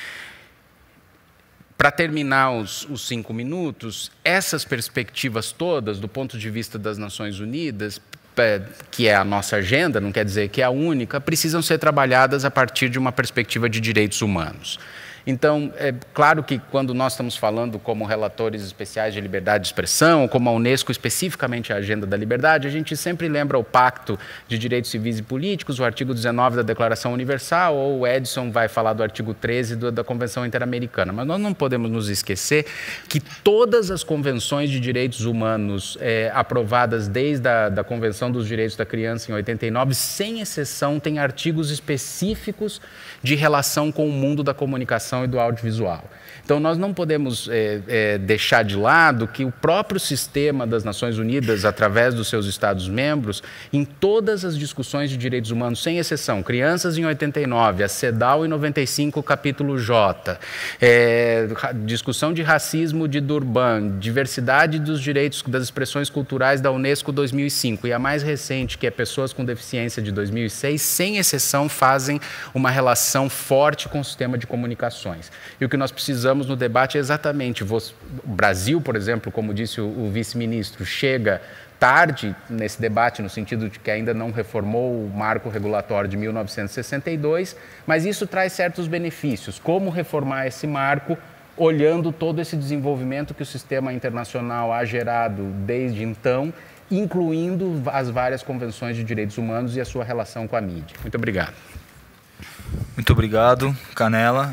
Para terminar os, os cinco minutos, essas perspectivas todas, do ponto de vista das Nações Unidas, que é a nossa agenda, não quer dizer que é a única, precisam ser trabalhadas a partir de uma perspectiva de direitos humanos. Então, é claro que quando nós estamos falando como relatores especiais de liberdade de expressão, como a Unesco, especificamente a Agenda da Liberdade, a gente sempre lembra o Pacto de Direitos Civis e Políticos, o artigo dezenove da Declaração Universal, ou o Edson vai falar do artigo treze do, da Convenção Interamericana. Mas nós não podemos nos esquecer que todas as convenções de direitos humanos é, aprovadas desde a da Convenção dos Direitos da Criança em oitenta e nove, sem exceção, têm artigos específicos de relação com o mundo da comunicação e do audiovisual. Então, nós não podemos é, é, deixar de lado que o próprio sistema das Nações Unidas, através dos seus Estados-membros, em todas as discussões de direitos humanos, sem exceção, crianças em oitenta e nove, a CEDAW em noventa e cinco, capítulo J, é, discussão de racismo de Durban, diversidade dos direitos das expressões culturais da Unesco dois mil e cinco, e a mais recente, que é pessoas com deficiência de dois mil e seis, sem exceção, fazem uma relação forte com o sistema de comunicações. E o que nós precisamos no debate é exatamente, o Brasil, por exemplo, como disse o, o vice-ministro, chega tarde nesse debate, no sentido de que ainda não reformou o marco regulatório de mil novecentos e sessenta e dois, mas isso traz certos benefícios. Como reformar esse marco olhando todo esse desenvolvimento que o sistema internacional ha gerado desde então, incluindo as várias convenções de direitos humanos e a sua relação com a mídia. Muito obrigado. Muito obrigado, Canela.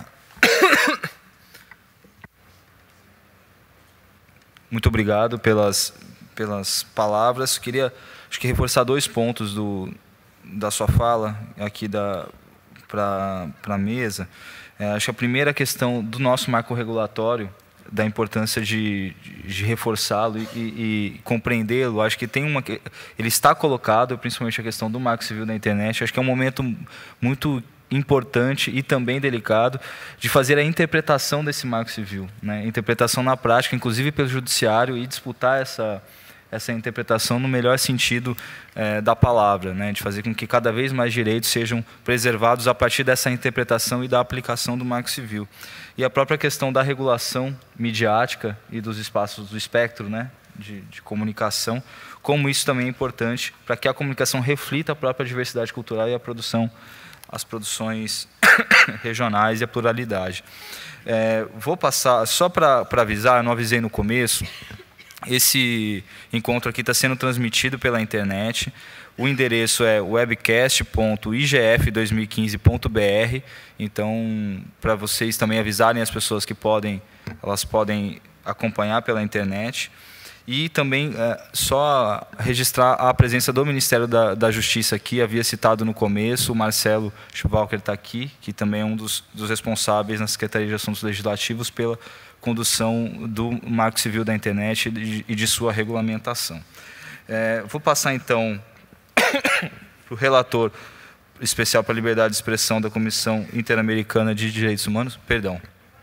Muito obrigado pelas, pelas palavras. Queria acho que reforçar dois pontos do, da sua fala aqui para a mesa. É, acho que a primeira questão do nosso marco regulatório, da importância de, de, de reforçá-lo e, e, e compreendê-lo. Acho que tem uma, ele está colocado, principalmente a questão do marco civil da internet. Acho que é um momento muito importante e também delicado de fazer a interpretação desse marco civil, né? Interpretação na prática, inclusive pelo judiciário, e disputar essa essa interpretação no melhor sentido é, da palavra, né? De fazer com que cada vez mais direitos sejam preservados a partir dessa interpretação e da aplicação do marco civil. E a própria questão da regulação midiática e dos espaços do espectro, né, de, de comunicação, como isso também é importante para que a comunicação reflita a própria diversidade cultural e a produção, as produções regionais e a pluralidade. É, vou passar, só para avisar, eu não avisei no começo, esse encontro aqui está sendo transmitido pela internet. O endereço é webcast ponto i g f dois mil e quinze ponto b r. Então, para vocês também avisarem as pessoas que podem, elas podem acompanhar pela internet. E também é, só registrar a presença do Ministério da, da Justiça aqui, havia citado no começo, o Marcelo Schwalker está aqui, que também é um dos, dos responsáveis na Secretaria de Assuntos Legislativos pela condução do Marco Civil da Internet e de, e de sua regulamentação. É, vou passar, então, para o relator especial para a liberdade de expressão da Comissão Interamericana de Direitos Humanos. Perdão.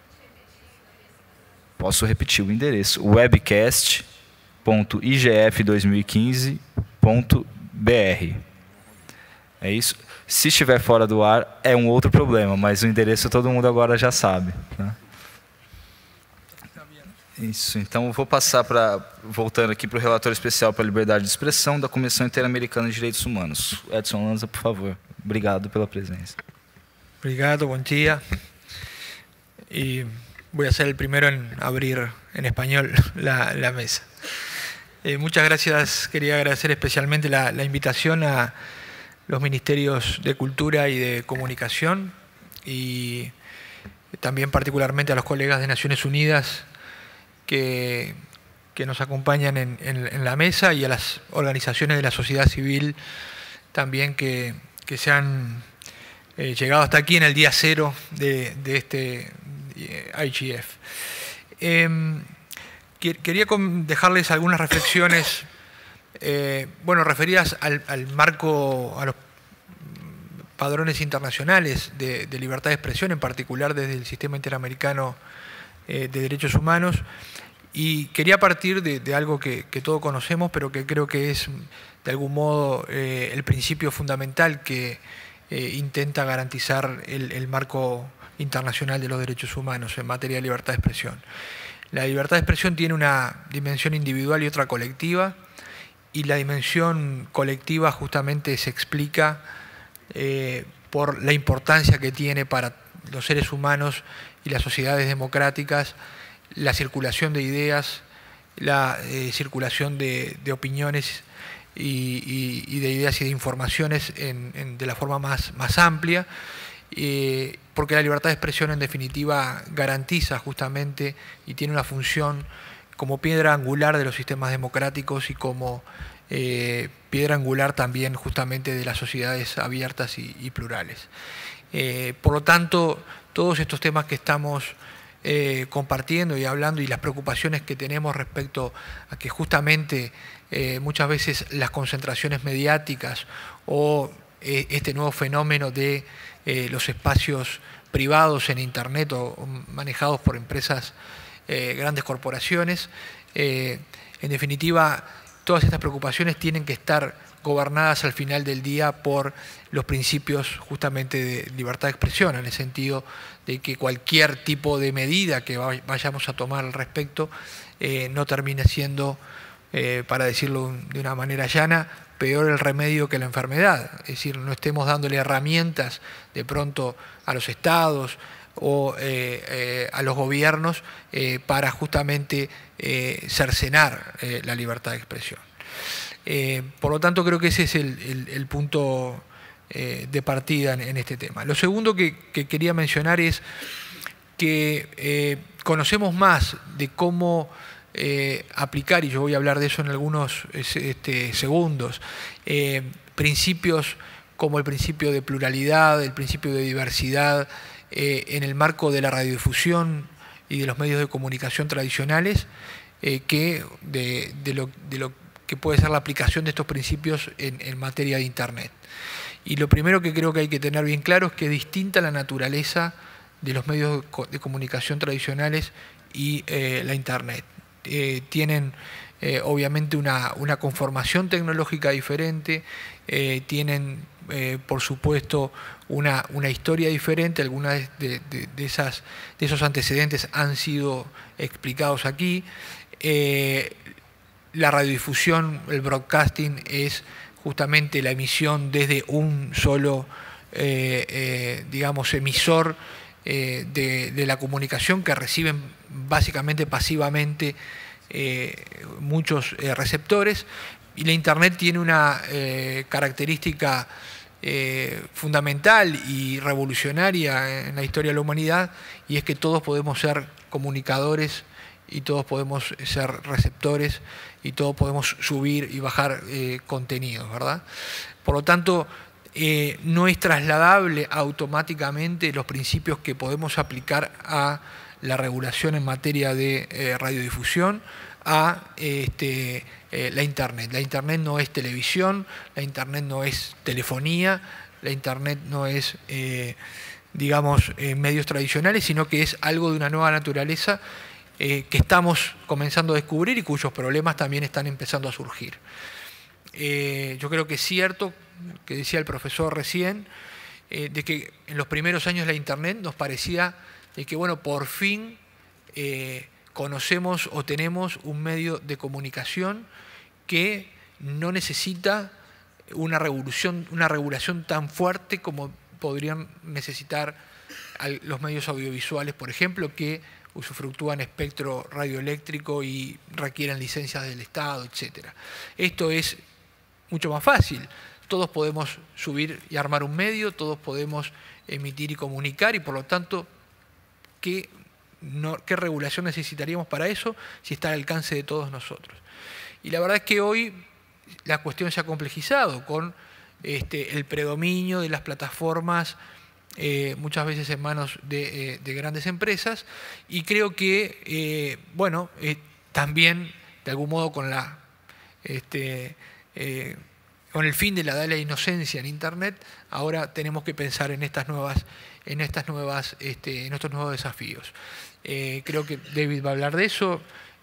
Posso repetir o endereço. webcast ponto i g f dois mil e quinze ponto b r. É isso. Se estiver fora do ar, é um outro problema, mas o endereço todo mundo agora já sabe, né? Isso, então eu vou passar para, voltando aqui para o relator especial para a liberdade de expressão da Comissão Interamericana de Direitos Humanos. Edson Lanza, por favor. Obrigado pela presencia. Obrigado, buen día. Y voy a ser el primero en abrir en español la, la mesa. Eh, muchas gracias, quería agradecer especialmente la, la invitación a los Ministerios de Cultura y de Comunicación y también particularmente a los colegas de Naciones Unidas que, que nos acompañan en, en, en la mesa y a las organizaciones de la sociedad civil también que, que se han eh, llegado hasta aquí en el día cero de, de este eh, I G F. Eh, quería dejarles algunas reflexiones eh, bueno, referidas al, al marco, a los padrones internacionales de, de libertad de expresión, en particular desde el Sistema Interamericano eh, de Derechos Humanos. Y quería partir de, de algo que, que todos conocemos, pero que creo que es de algún modo eh, el principio fundamental que eh, intenta garantizar el, el marco internacional de los derechos humanos en materia de libertad de expresión. La libertad de expresión tiene una dimensión individual y otra colectiva, y la dimensión colectiva justamente se explica eh, por la importancia que tiene para los seres humanos y las sociedades democráticas la circulación de ideas, la eh, circulación de, de opiniones y, y, y de ideas y de informaciones en, en, de la forma más, más amplia, eh, porque la libertad de expresión en definitiva garantiza justamente y tiene una función como piedra angular de los sistemas democráticos y como eh, piedra angular también justamente de las sociedades abiertas y, y plurales. Eh, por lo tanto, todos estos temas que estamos eh, compartiendo y hablando y las preocupaciones que tenemos respecto a que justamente eh, muchas veces las concentraciones mediáticas o eh, este nuevo fenómeno de eh, los espacios privados en Internet o, o manejados por empresas, eh, grandes corporaciones, eh, en definitiva, todas estas preocupaciones tienen que estar gobernadas al final del día por los principios justamente de libertad de expresión, en el sentido de que cualquier tipo de medida que vayamos a tomar al respecto eh, no termine siendo, eh, para decirlo de una manera llana, peor el remedio que la enfermedad. Es decir, no estemos dándole herramientas de pronto a los estados, o eh, eh, a los gobiernos eh, para justamente eh, cercenar eh, la libertad de expresión. Eh, por lo tanto, creo que ese es el, el, el punto eh, de partida en, en este tema. Lo segundo que, que quería mencionar es que eh, conocemos más de cómo eh, aplicar, y yo voy a hablar de eso en algunos este, segundos, eh, principios como el principio de pluralidad, el principio de diversidad, eh, en el marco de la radiodifusión y de los medios de comunicación tradicionales, eh, que de, de, lo, de lo que puede ser la aplicación de estos principios en, en materia de Internet. Y lo primero que creo que hay que tener bien claro es que es distinta la naturaleza de los medios de comunicación tradicionales y eh, la Internet. Eh, tienen eh, obviamente una, una conformación tecnológica diferente, eh, tienen eh, por supuesto una, una historia diferente, algunas de, de, de, esas, de esos antecedentes han sido explicados aquí. Eh, la radiodifusión, el broadcasting es justamente la emisión desde un solo, eh, eh, digamos, emisor eh, de, de la comunicación que reciben básicamente pasivamente eh, muchos eh, receptores, y la Internet tiene una eh, característica eh, fundamental y revolucionaria en la historia de la humanidad, y es que todos podemos ser comunicadores y todos podemos ser receptores y todos podemos subir y bajar eh, contenidos, ¿verdad? Por lo tanto, eh, no es trasladable automáticamente los principios que podemos aplicar a la regulación en materia de eh, radiodifusión a este, eh, la Internet. La Internet no es televisión, la Internet no es telefonía, la Internet no es, eh, digamos, eh, medios tradicionales, sino que es algo de una nueva naturaleza eh, que estamos comenzando a descubrir y cuyos problemas también están empezando a surgir. Eh, yo creo que es cierto, que decía el profesor recién, eh, de que en los primeros años de la Internet nos parecía de que, bueno, por fin eh, conocemos o tenemos un medio de comunicación que no necesita una revolución, una regulación tan fuerte como podrían necesitar los medios audiovisuales, por ejemplo, que usufructúan espectro radioeléctrico y requieren licencias del Estado, etcétera. Esto es mucho más fácil. Todos podemos subir y armar un medio, todos podemos emitir y comunicar, y por lo tanto, ¿qué, no, qué regulación necesitaríamos para eso si está al alcance de todos nosotros? Y la verdad es que hoy la cuestión se ha complejizado con este, el predominio de las plataformas, eh, muchas veces en manos de, eh, de grandes empresas, y creo que, eh, bueno, eh, también de algún modo con la... Este, eh, con el fin de la, de la inocencia en Internet, ahora tenemos que pensar en estas nuevas, en estas nuevas, este, en estos nuevos desafíos. Eh, creo que David va a hablar de eso.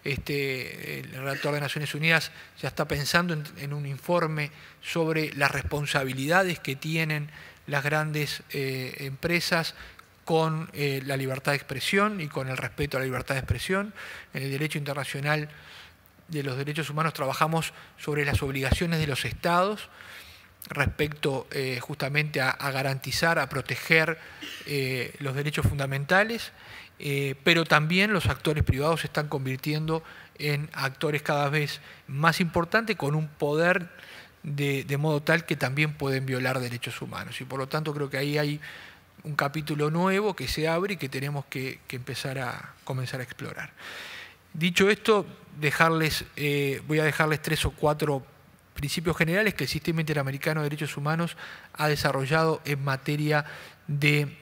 Este, el relator de Naciones Unidas ya está pensando en, en un informe sobre las responsabilidades que tienen las grandes eh, empresas con eh, la libertad de expresión y con el respeto a la libertad de expresión. En el derecho internacional de los derechos humanos trabajamos sobre las obligaciones de los estados respecto eh, justamente a, a garantizar, a proteger eh, los derechos fundamentales, eh, pero también los actores privados se están convirtiendo en actores cada vez más importantes con un poder de, de modo tal que también pueden violar derechos humanos. Y por lo tanto creo que ahí hay un capítulo nuevo que se abre y que tenemos que, que empezar a comenzar a explorar. Dicho esto, dejarles, eh, voy a dejarles tres o cuatro principios generales que el Sistema Interamericano de Derechos Humanos ha desarrollado en materia de,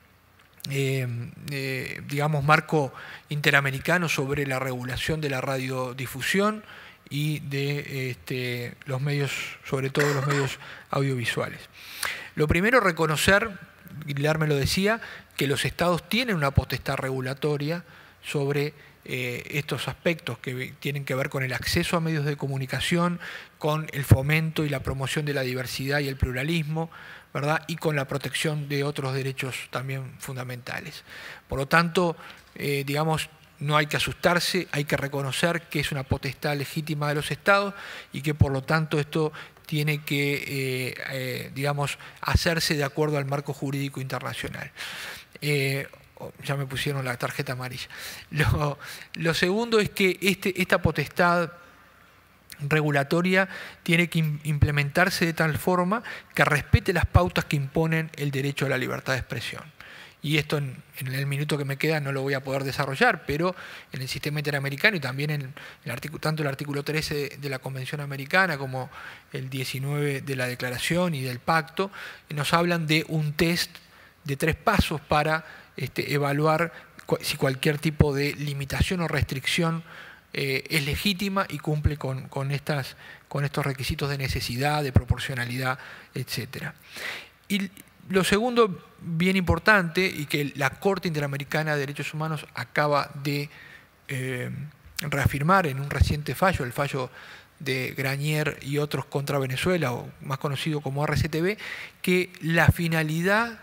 eh, eh, digamos, marco interamericano sobre la regulación de la radiodifusión y de este, los medios, sobre todo los medios audiovisuales. Lo primero, reconocer, Guillermo me lo decía, que los estados tienen una potestad regulatoria sobre Eh, estos aspectos que tienen que ver con el acceso a medios de comunicación, con el fomento y la promoción de la diversidad y el pluralismo, ¿verdad? Y con la protección de otros derechos también fundamentales. Por lo tanto, eh, digamos, no hay que asustarse, hay que reconocer que es una potestad legítima de los estados y que por lo tanto esto tiene que, eh, eh, digamos, hacerse de acuerdo al marco jurídico internacional. Eh, Oh, ya me pusieron la tarjeta amarilla. Lo, lo segundo es que este, esta potestad regulatoria tiene que implementarse de tal forma que respete las pautas que imponen el derecho a la libertad de expresión. Y esto en, en el minuto que me queda no lo voy a poder desarrollar, pero en el sistema interamericano y también en el artículo, tanto el artículo trece de la Convención Americana como el diecinueve de la Declaración y del Pacto, nos hablan de un test de tres pasos para este, evaluar si cualquier tipo de limitación o restricción eh, es legítima y cumple con, con, estas, con estos requisitos de necesidad, de proporcionalidad, etcétera. Y lo segundo, bien importante, y que la Corte Interamericana de Derechos Humanos acaba de eh, reafirmar en un reciente fallo, el fallo de Granier y otros contra Venezuela, o más conocido como R C T V, que la finalidad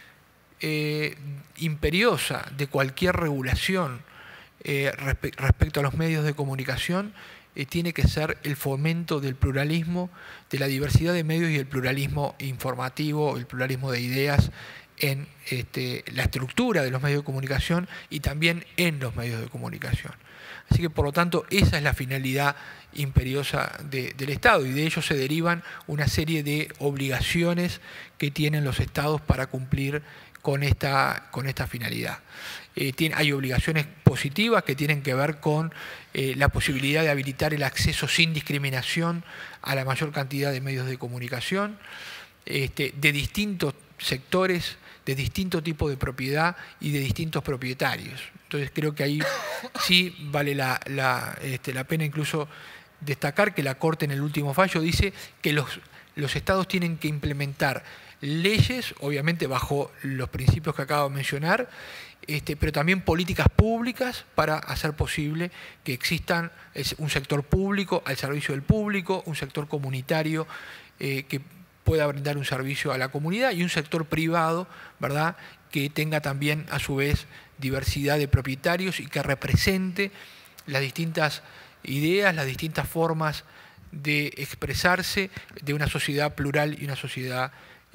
eh, imperiosa de cualquier regulación eh, respe respecto a los medios de comunicación eh, tiene que ser el fomento del pluralismo, de la diversidad de medios y el pluralismo informativo, el pluralismo de ideas en este, la estructura de los medios de comunicación y también en los medios de comunicación. Así que, por lo tanto, esa es la finalidad imperiosa de, del Estado, y de ello se derivan una serie de obligaciones que tienen los Estados para cumplir con esta, con esta finalidad. Eh, tiene, hay obligaciones positivas que tienen que ver con eh, la posibilidad de habilitar el acceso sin discriminación a la mayor cantidad de medios de comunicación, este, de distintos sectores, de distinto tipo de propiedad y de distintos propietarios. Entonces creo que ahí sí vale la, la, este, la pena incluso destacar que la Corte en el último fallo dice que los, los Estados tienen que implementar leyes, obviamente bajo los principios que acabo de mencionar, este, pero también políticas públicas para hacer posible que existan un sector público al servicio del público, un sector comunitario eh, que pueda brindar un servicio a la comunidad y un sector privado, ¿verdad?, que tenga también a su vez diversidad de propietarios y que represente las distintas ideas, las distintas formas de expresarse de una sociedad plural y una sociedad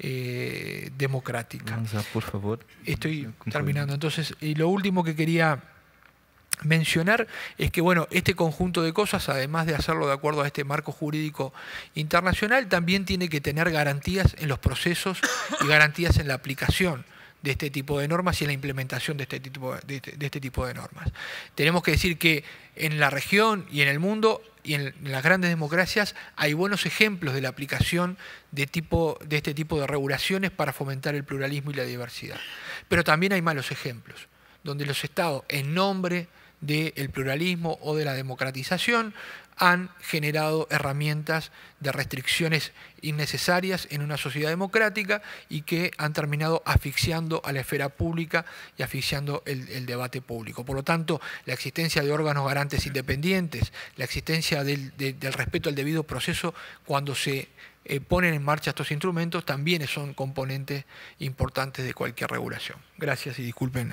eh, democrática. Por favor. Estoy terminando. Entonces, y lo último que quería mencionar es que, bueno, este conjunto de cosas, además de hacerlo de acuerdo a este marco jurídico internacional, también tiene que tener garantías en los procesos y garantías en la aplicación de este tipo de normas y en la implementación de este tipo de, de este tipo de normas. Tenemos que decir que en la región y en el mundo y en las grandes democracias hay buenos ejemplos de la aplicación de, tipo, de este tipo de regulaciones para fomentar el pluralismo y la diversidad. Pero también hay malos ejemplos, donde los estados, en nombre del pluralismo o de la democratización, han generado herramientas de restricciones innecesarias en una sociedad democrática y que han terminado asfixiando a la esfera pública y asfixiando el, el debate público. Por lo tanto, la existencia de órganos garantes independientes, la existencia del, de, del respeto al debido proceso cuando se eh, ponen en marcha estos instrumentos, también son componentes importantes de cualquier regulación. Gracias y disculpen.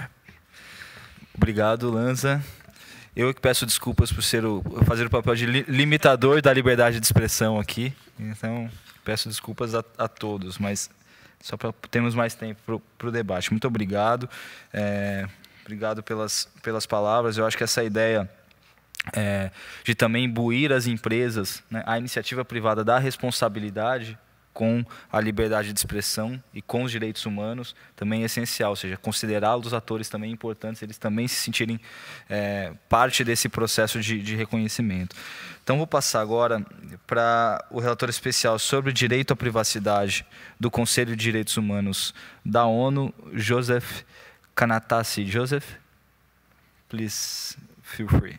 Obrigado, Lanza. Eu que peço desculpas por ser o, fazer o papel de li, limitador da liberdade de expressão aqui. Então, peço desculpas a, a todos, mas só para termos mais tempo para o debate. Muito obrigado. É, obrigado pelas, pelas palavras. Eu acho que essa ideia é, de também imbuir as empresas, né, a iniciativa privada da responsabilidade com a liberdade de expressão e com os direitos humanos também é essencial, ou seja, considerá-los atores também importantes, eles também se sentirem é, parte desse processo de, de reconhecimento. Então, vou passar agora para o relator especial sobre o direito à privacidade do Conselho de Direitos Humanos da ONU, Joseph Kanatassi. Joseph, please feel free.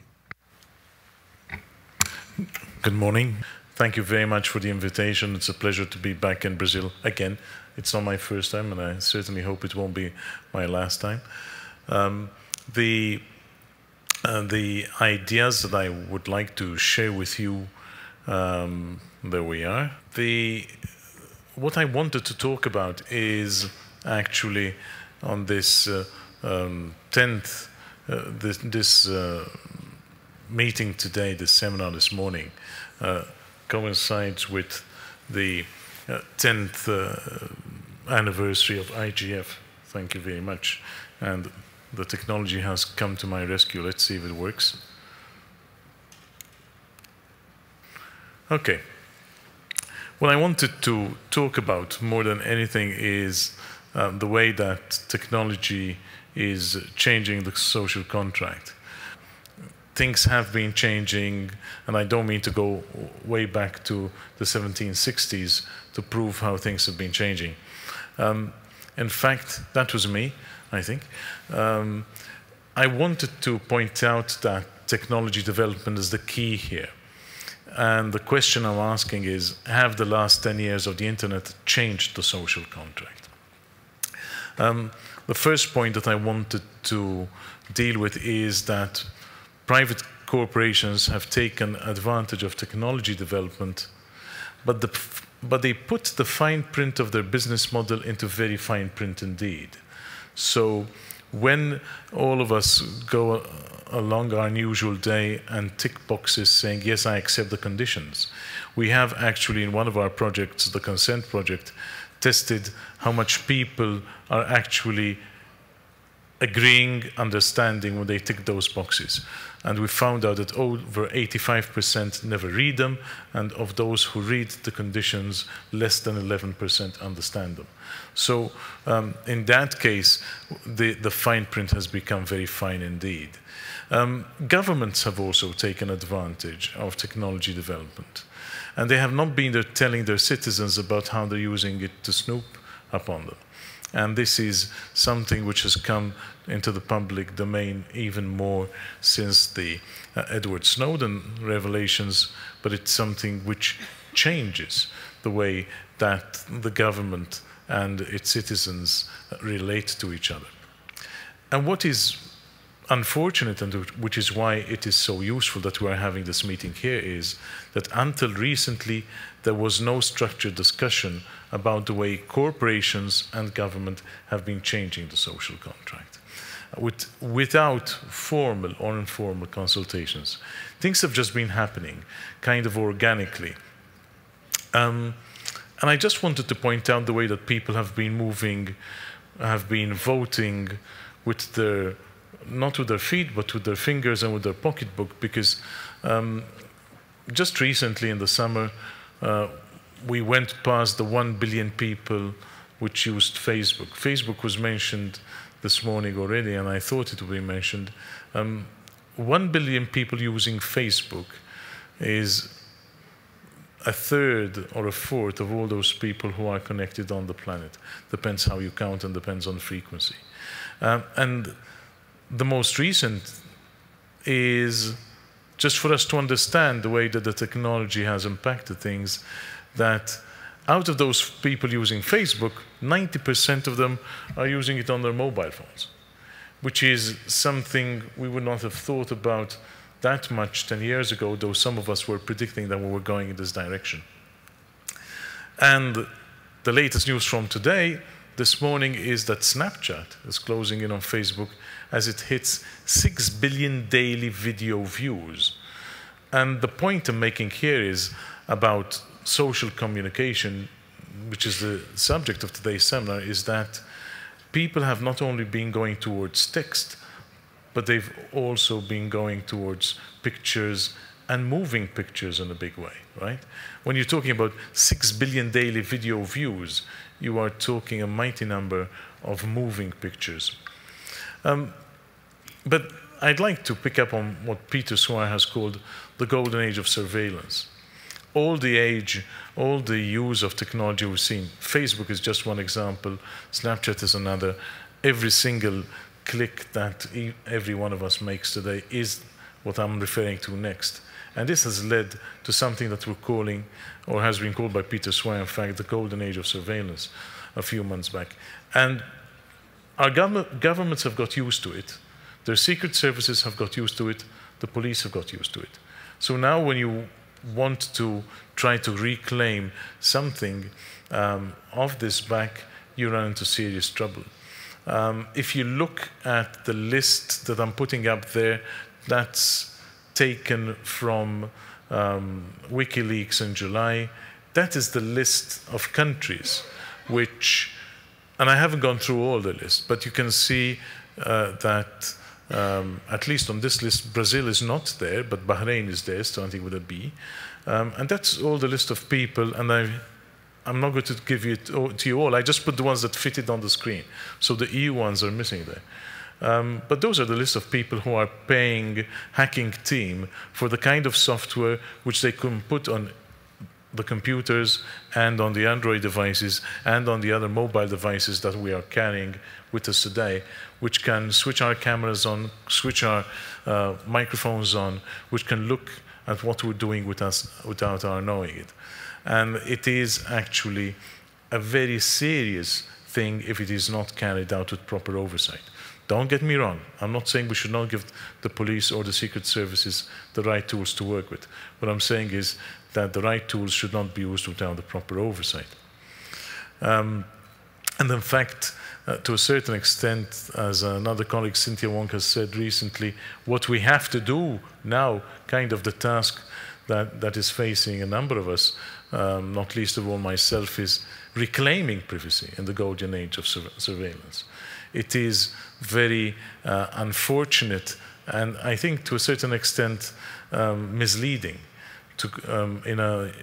Good morning. Thank you very much for the invitation. It's a pleasure to be back in Brazil again. It's not my first time, and I certainly hope it won't be my last time. Um, the, uh, the ideas that I would like to share with you, um, there we are. The, what I wanted to talk about is actually on this uh, um, tenth, uh, this, this uh, meeting today, this seminar this morning, uh, coincides with the uh, tenth uh, anniversary of I G F. Thank you very much. And the technology has come to my rescue. Let's see if it works. Okay. What I wanted to talk about more than anything is um, the way that technology is changing the social contract. Things have been changing, and I don't mean to go way back to the seventeen sixties to prove how things have been changing. Um, in fact, that was me, I think. Um, I wanted to point out that technology development is the key here. And the question I'm asking is, have the last ten years of the internet changed the social contract? Um, the first point that I wanted to deal with is that private corporations have taken advantage of technology development, but, the, but they put the fine print of their business model into very fine print indeed. So when all of us go along our usual day and tick boxes saying, yes, I accept the conditions, we have actually in one of our projects, the consent project, tested how much people are actually agreeing, understanding when they tick those boxes. And we found out that over eighty-five percent never read them, and of those who read the conditions, less than eleven percent understand them. So um, in that case, the, the fine print has become very fine indeed. Um, governments have also taken advantage of technology development. And they have not been there telling their citizens about how they're using it to snoop upon them. And this is something which has come into the public domain even more since the uh, Edward Snowden revelations, but it's something which changes the way that the government and its citizens relate to each other. And what is unfortunate, and which is why it is so useful that we are having this meeting here, is that until recently there was no structured discussion about the way corporations and government have been changing the social contract. With, without formal or informal consultations. Things have just been happening, kind of organically. Um, and I just wanted to point out the way that people have been moving, have been voting with their, not with their feet, but with their fingers and with their pocketbook, because um, just recently in the summer, uh, we went past the one billion people which used Facebook. Facebook was mentioned this morning already, and I thought it would be mentioned. Um, one billion people using Facebook is a third or a fourth of all those people who are connected on the planet. Depends how you count and depends on frequency. Um, and the most recent is just for us to understand the way that the technology has impacted things, that out of those people using Facebook, ninety percent of them are using it on their mobile phones, which is something we would not have thought about that much ten years ago, though some of us were predicting that we were going in this direction. And the latest news from today, this morning, is that Snapchat is closing in on Facebook as it hits six billion daily video views. And the point I'm making here is about social communication, which is the subject of today's seminar, is that people have not only been going towards text, but they've also been going towards pictures and moving pictures in a big way, right? When you're talking about six billion daily video views, you are talking a mighty number of moving pictures. Um, but I'd like to pick up on what Peter Swire has called the golden age of surveillance. All the age, all the use of technology we've seen. Facebook is just one example. Snapchat is another. Every single click that every one of us makes today is what I'm referring to next. And this has led to something that we're calling, or has been called by Peter Swire, in fact, the golden age of surveillance a few months back. And our gov governments have got used to it. Their secret services have got used to it. The police have got used to it. So now when you want to try to reclaim something um, of this back, you run into serious trouble. Um, if you look at the list that I'm putting up there, that's taken from um, WikiLeaks in July. That is the list of countries which, and I haven't gone through all the list, but you can see uh, that, um, at least on this list, Brazil is not there, but Bahrain is there, starting with a B. Um, and that's all the list of people, and I, I'm not going to give it to you all. I just put the ones that fitted on the screen. So the E U ones are missing there. Um, but those are the list of people who are paying hacking team for the kind of software which they can put on the computers and on the Android devices and on the other mobile devices that we are carrying with us today, which can switch our cameras on, switch our uh, microphones on, which can look at what we're doing with us without our knowing it. And it is actually a very serious thing if it is not carried out with proper oversight. Don't get me wrong. I'm not saying we should not give the police or the secret services the right tools to work with. What I'm saying is that the right tools should not be used without the proper oversight. Um, and in fact, uh, to a certain extent, as another colleague, Cynthia Wong, has said recently, what we have to do now, kind of the task that, that is facing a number of us, um, not least of all myself, is reclaiming privacy in the golden age of sur surveillance. It is very uh, unfortunate and I think to a certain extent um, misleading. To, um, in, a,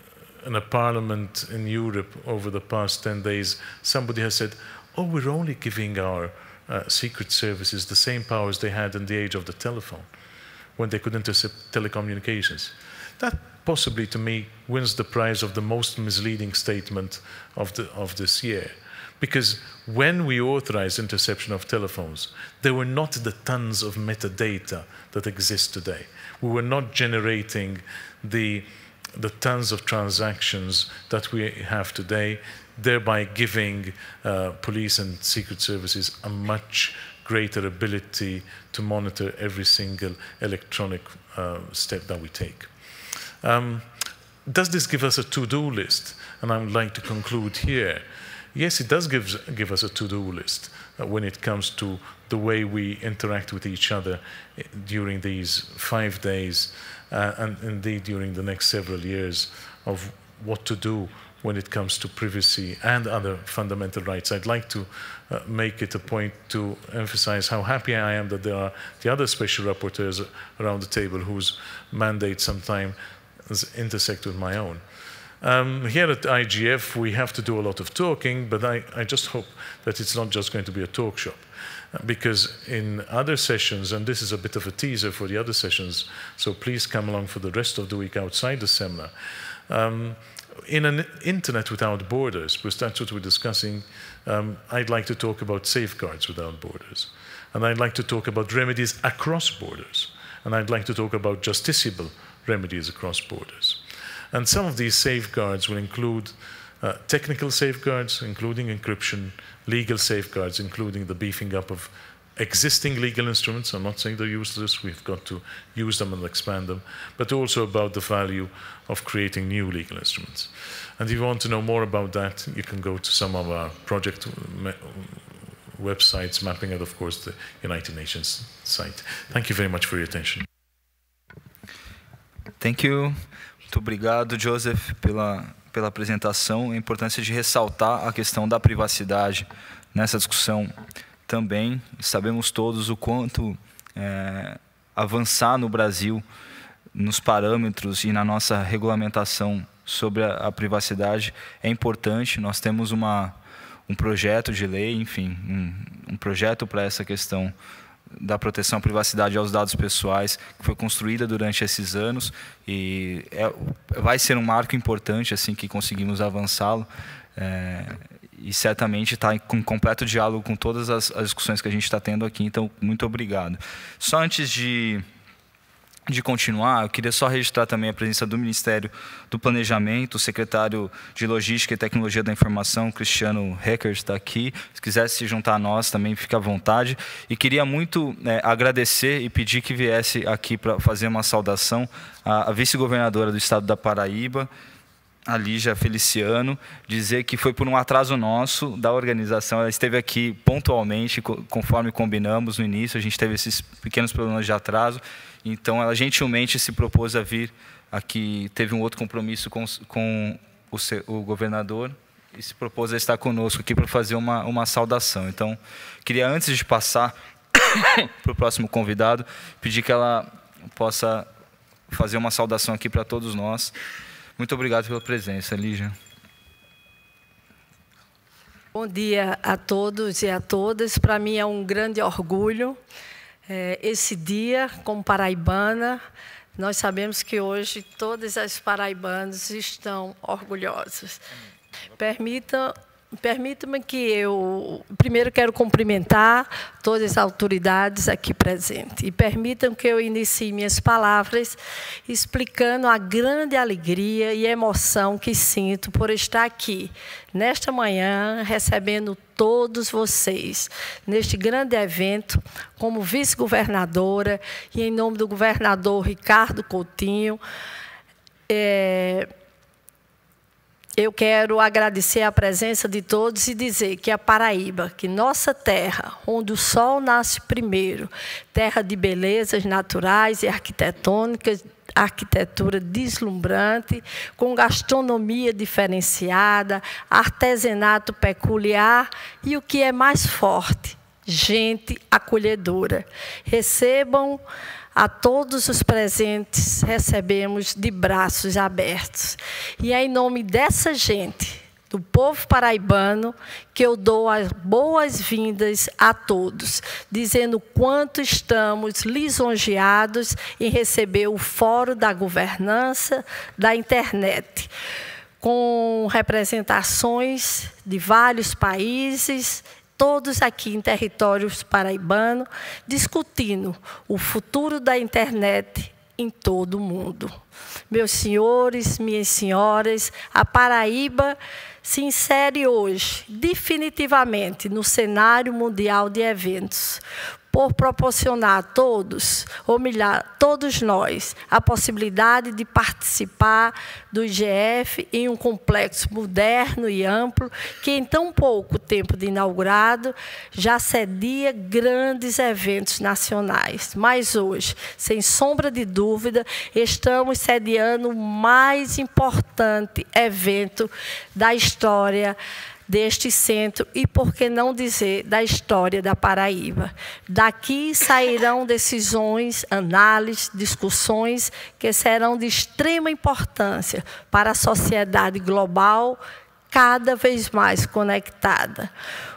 in a parliament in Europe over the past ten days, somebody has said, oh, we're only giving our uh, secret services the same powers they had in the age of the telephone, when they could intercept telecommunications. That possibly, to me, wins the prize of the most misleading statement of, the, of this year. Because when we authorized interception of telephones, there were not the tons of metadata that exist today. We were not generating the, the tons of transactions that we have today, thereby giving uh, police and secret services a much greater ability to monitor every single electronic uh, step that we take. Um, does this give us a to-do list? And I would like to conclude here. Yes, it does give, give us a to-do list uh, when it comes to the way we interact with each other during these five days uh, and indeed during the next several years of what to do when it comes to privacy and other fundamental rights. I'd like to uh, make it a point to emphasize how happy I am that there are the other special rapporteurs around the table whose mandate sometimes intersect with my own. Um, here at I G F, we have to do a lot of talking, but I, I just hope that it's not just going to be a talk shop. Because in other sessions, and this is a bit of a teaser for the other sessions, so please come along for the rest of the week outside the seminar. Um, in an internet without borders, because that's what we're discussing, um, I'd like to talk about safeguards without borders. And I'd like to talk about remedies across borders. And I'd like to talk about justiciable remedies across borders. And some of these safeguards will include uh, technical safeguards, including encryption, legal safeguards, including the beefing up of existing legal instruments. I'm not saying they're useless, we've got to use them and expand them, but also about the value of creating new legal instruments. And if you want to know more about that, you can go to some of our project websites, mapping it, of course, the United Nations site. Thank you very much for your attention. Thank you. Muito obrigado, Joseph, pela, pela apresentação. A importância de ressaltar a questão da privacidade nessa discussão também. Sabemos todos o quanto é, avançar no Brasil nos parâmetros e na nossa regulamentação sobre a, a privacidade é importante. Nós temos uma, um projeto de lei, enfim, um, um projeto para essa questão da proteção à privacidade aos dados pessoais, que foi construída durante esses anos e é, vai ser um marco importante assim que conseguimos avançá-lo é, e certamente está em completo diálogo com todas as, as discussões que a gente está tendo aqui, então muito obrigado. Só antes de de continuar, eu queria só registrar também a presença do Ministério do Planejamento, o secretário de Logística e Tecnologia da Informação, Cristiano Hecker, está aqui. Se quiser se juntar a nós, também fica à vontade. E queria muito é, agradecer e pedir que viesse aqui para fazer uma saudação à, à vice-governadora do estado da Paraíba, a Lígia Feliciano, dizer que foi por um atraso nosso da organização. Ela esteve aqui pontualmente, conforme combinamos no início, a gente teve esses pequenos problemas de atraso, então ela gentilmente se propôs a vir aqui, teve um outro compromisso com, com o, o governador, e se propôs a estar conosco aqui para fazer uma, uma saudação. Então, queria, antes de passar para o próximo convidado, pedir que ela possa fazer uma saudação aqui para todos nós. Muito obrigado pela presença, Lígia. Bom dia a todos e a todas. Para mim é um grande orgulho é, esse dia, como paraibana. Nós sabemos que hoje todas as paraibanas estão orgulhosas. Permita, permita-me que eu, primeiro, quero cumprimentar todas as autoridades aqui presentes. E permitam que eu inicie minhas palavras explicando a grande alegria e emoção que sinto por estar aqui, nesta manhã, recebendo todos vocês, neste grande evento, como vice-governadora, e em nome do governador Ricardo Coutinho, é, eu quero agradecer a presença de todos e dizer que a Paraíba, que nossa terra, onde o sol nasce primeiro, terra de belezas naturais e arquitetônicas, arquitetura deslumbrante, com gastronomia diferenciada, artesanato peculiar e, o que é mais forte, gente acolhedora. Recebam a todos os presentes, recebemos de braços abertos. E é em nome dessa gente, do povo paraibano, que eu dou as boas-vindas a todos, dizendo quanto estamos lisonjeados em receber o Fórum da Governança da Internet, com representações de vários países, todos aqui em territórios paraibano, discutindo o futuro da internet em todo o mundo. Meus senhores, minhas senhoras, a Paraíba se insere hoje, definitivamente, no cenário mundial de eventos, por proporcionar a todos, ou melhor, todos nós, a possibilidade de participar do I G F em um complexo moderno e amplo, que em tão pouco tempo de inaugurado, já cedia grandes eventos nacionais. Mas hoje, sem sombra de dúvida, estamos sediando o mais importante evento da história deste centro e, por que não dizer, da história da Paraíba. Daqui sairão decisões, análises, discussões que serão de extrema importância para a sociedade global cada vez mais conectada.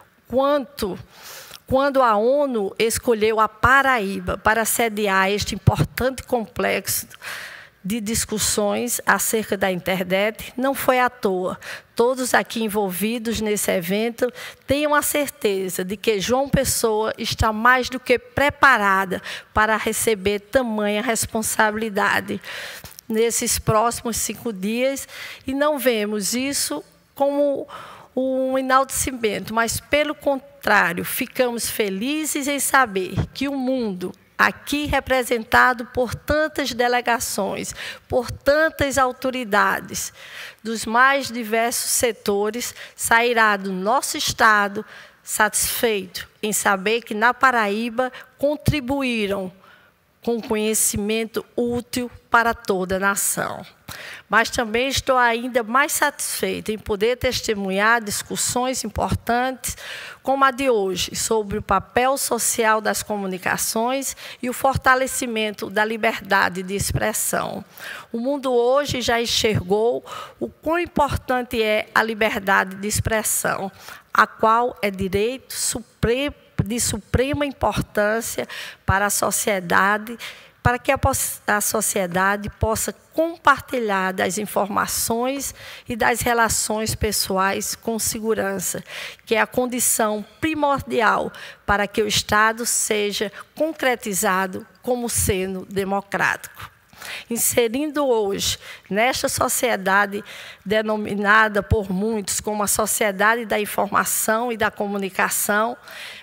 Quanto, quando a ONU escolheu a Paraíba para sediar este importante complexo de discussões acerca da internet, não foi à toa. Todos aqui envolvidos nesse evento tenham a certeza de que João Pessoa está mais do que preparada para receber tamanha responsabilidade nesses próximos cinco dias, e não vemos isso como um enaltecimento, mas, pelo contrário, ficamos felizes em saber que o mundo, aqui representado por tantas delegações, por tantas autoridades, dos mais diversos setores, sairá do nosso estado satisfeito em saber que na Paraíba contribuíram com conhecimento útil para toda a nação. Mas também estou ainda mais satisfeita em poder testemunhar discussões importantes como a de hoje, sobre o papel social das comunicações e o fortalecimento da liberdade de expressão. O mundo hoje já enxergou o quão importante é a liberdade de expressão, a qual é direito supremo, de suprema importância para a sociedade, para que a, a sociedade possa compartilhar das informações e das relações pessoais com segurança, que é a condição primordial para que o Estado seja concretizado como sendo democrático. Inserindo hoje, nesta sociedade denominada por muitos como a sociedade da informação e da comunicação,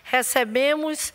recebemos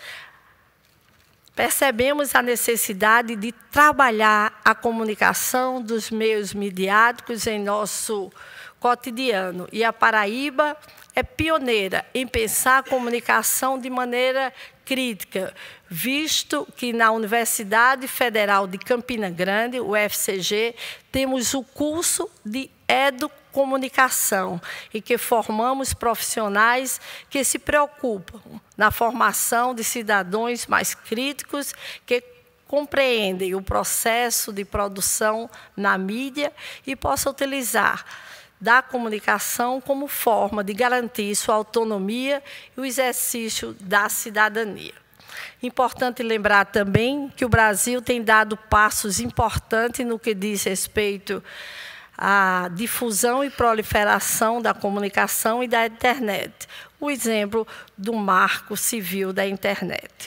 Percebemos a necessidade de trabalhar a comunicação dos meios midiáticos em nosso cotidiano. E a Paraíba é pioneira em pensar a comunicação de maneira crítica, visto que na Universidade Federal de Campina Grande, o U F C G, temos o curso de comunicação e que formamos profissionais que se preocupam na formação de cidadãos mais críticos que compreendem o processo de produção na mídia e possam utilizar da comunicação como forma de garantir sua autonomia e o exercício da cidadania. Importante lembrar também que o Brasil tem dado passos importantes no que diz respeito à difusão e proliferação da comunicação e da internet. O exemplo do Marco Civil da Internet.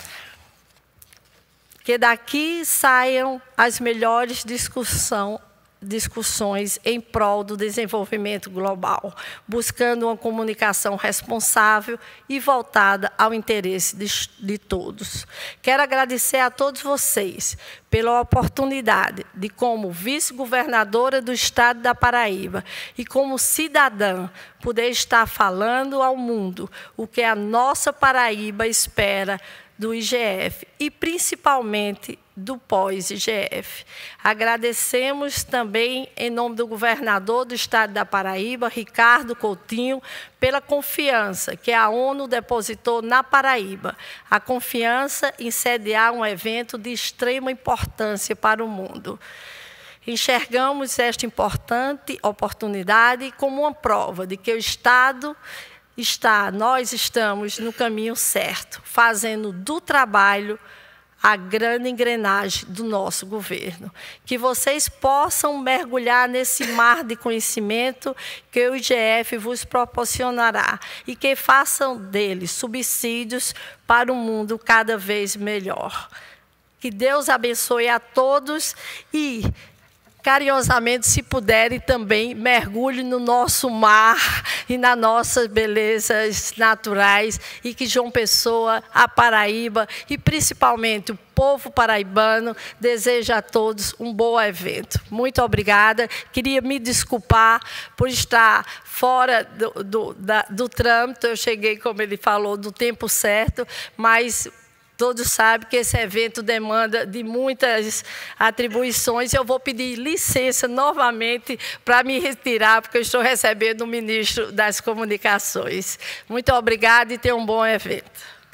Que daqui saiam as melhores discussões discussões em prol do desenvolvimento global, buscando uma comunicação responsável e voltada ao interesse de, de todos. Quero agradecer a todos vocês pela oportunidade de, como vice-governadora do Estado da Paraíba e como cidadã, poder estar falando ao mundo o que a nossa Paraíba espera do I G F e, principalmente, do pós-I G F. Agradecemos também, em nome do governador do Estado da Paraíba, Ricardo Coutinho, pela confiança que a ONU depositou na Paraíba, a confiança em sediar um evento de extrema importância para o mundo. Enxergamos esta importante oportunidade como uma prova de que o Estado está, nós estamos no caminho certo, fazendo do trabalho a grande engrenagem do nosso governo. Que vocês possam mergulhar nesse mar de conhecimento que o I G F vos proporcionará e que façam dele subsídios para um mundo cada vez melhor. Que Deus abençoe a todos e, carinhosamente, se puderem, também mergulhe no nosso mar e nas nossas belezas naturais e que João Pessoa, a Paraíba e principalmente o povo paraibano deseja a todos um bom evento. Muito obrigada. Queria me desculpar por estar fora do, do, da, do trâmite. Eu cheguei, como ele falou, no tempo certo, mas todos sabem que esse evento demanda de muitas atribuições. Eu vou pedir licença novamente para me retirar, porque eu estou recebendo o ministro das Comunicações. Muito obrigada e tenha um bom evento.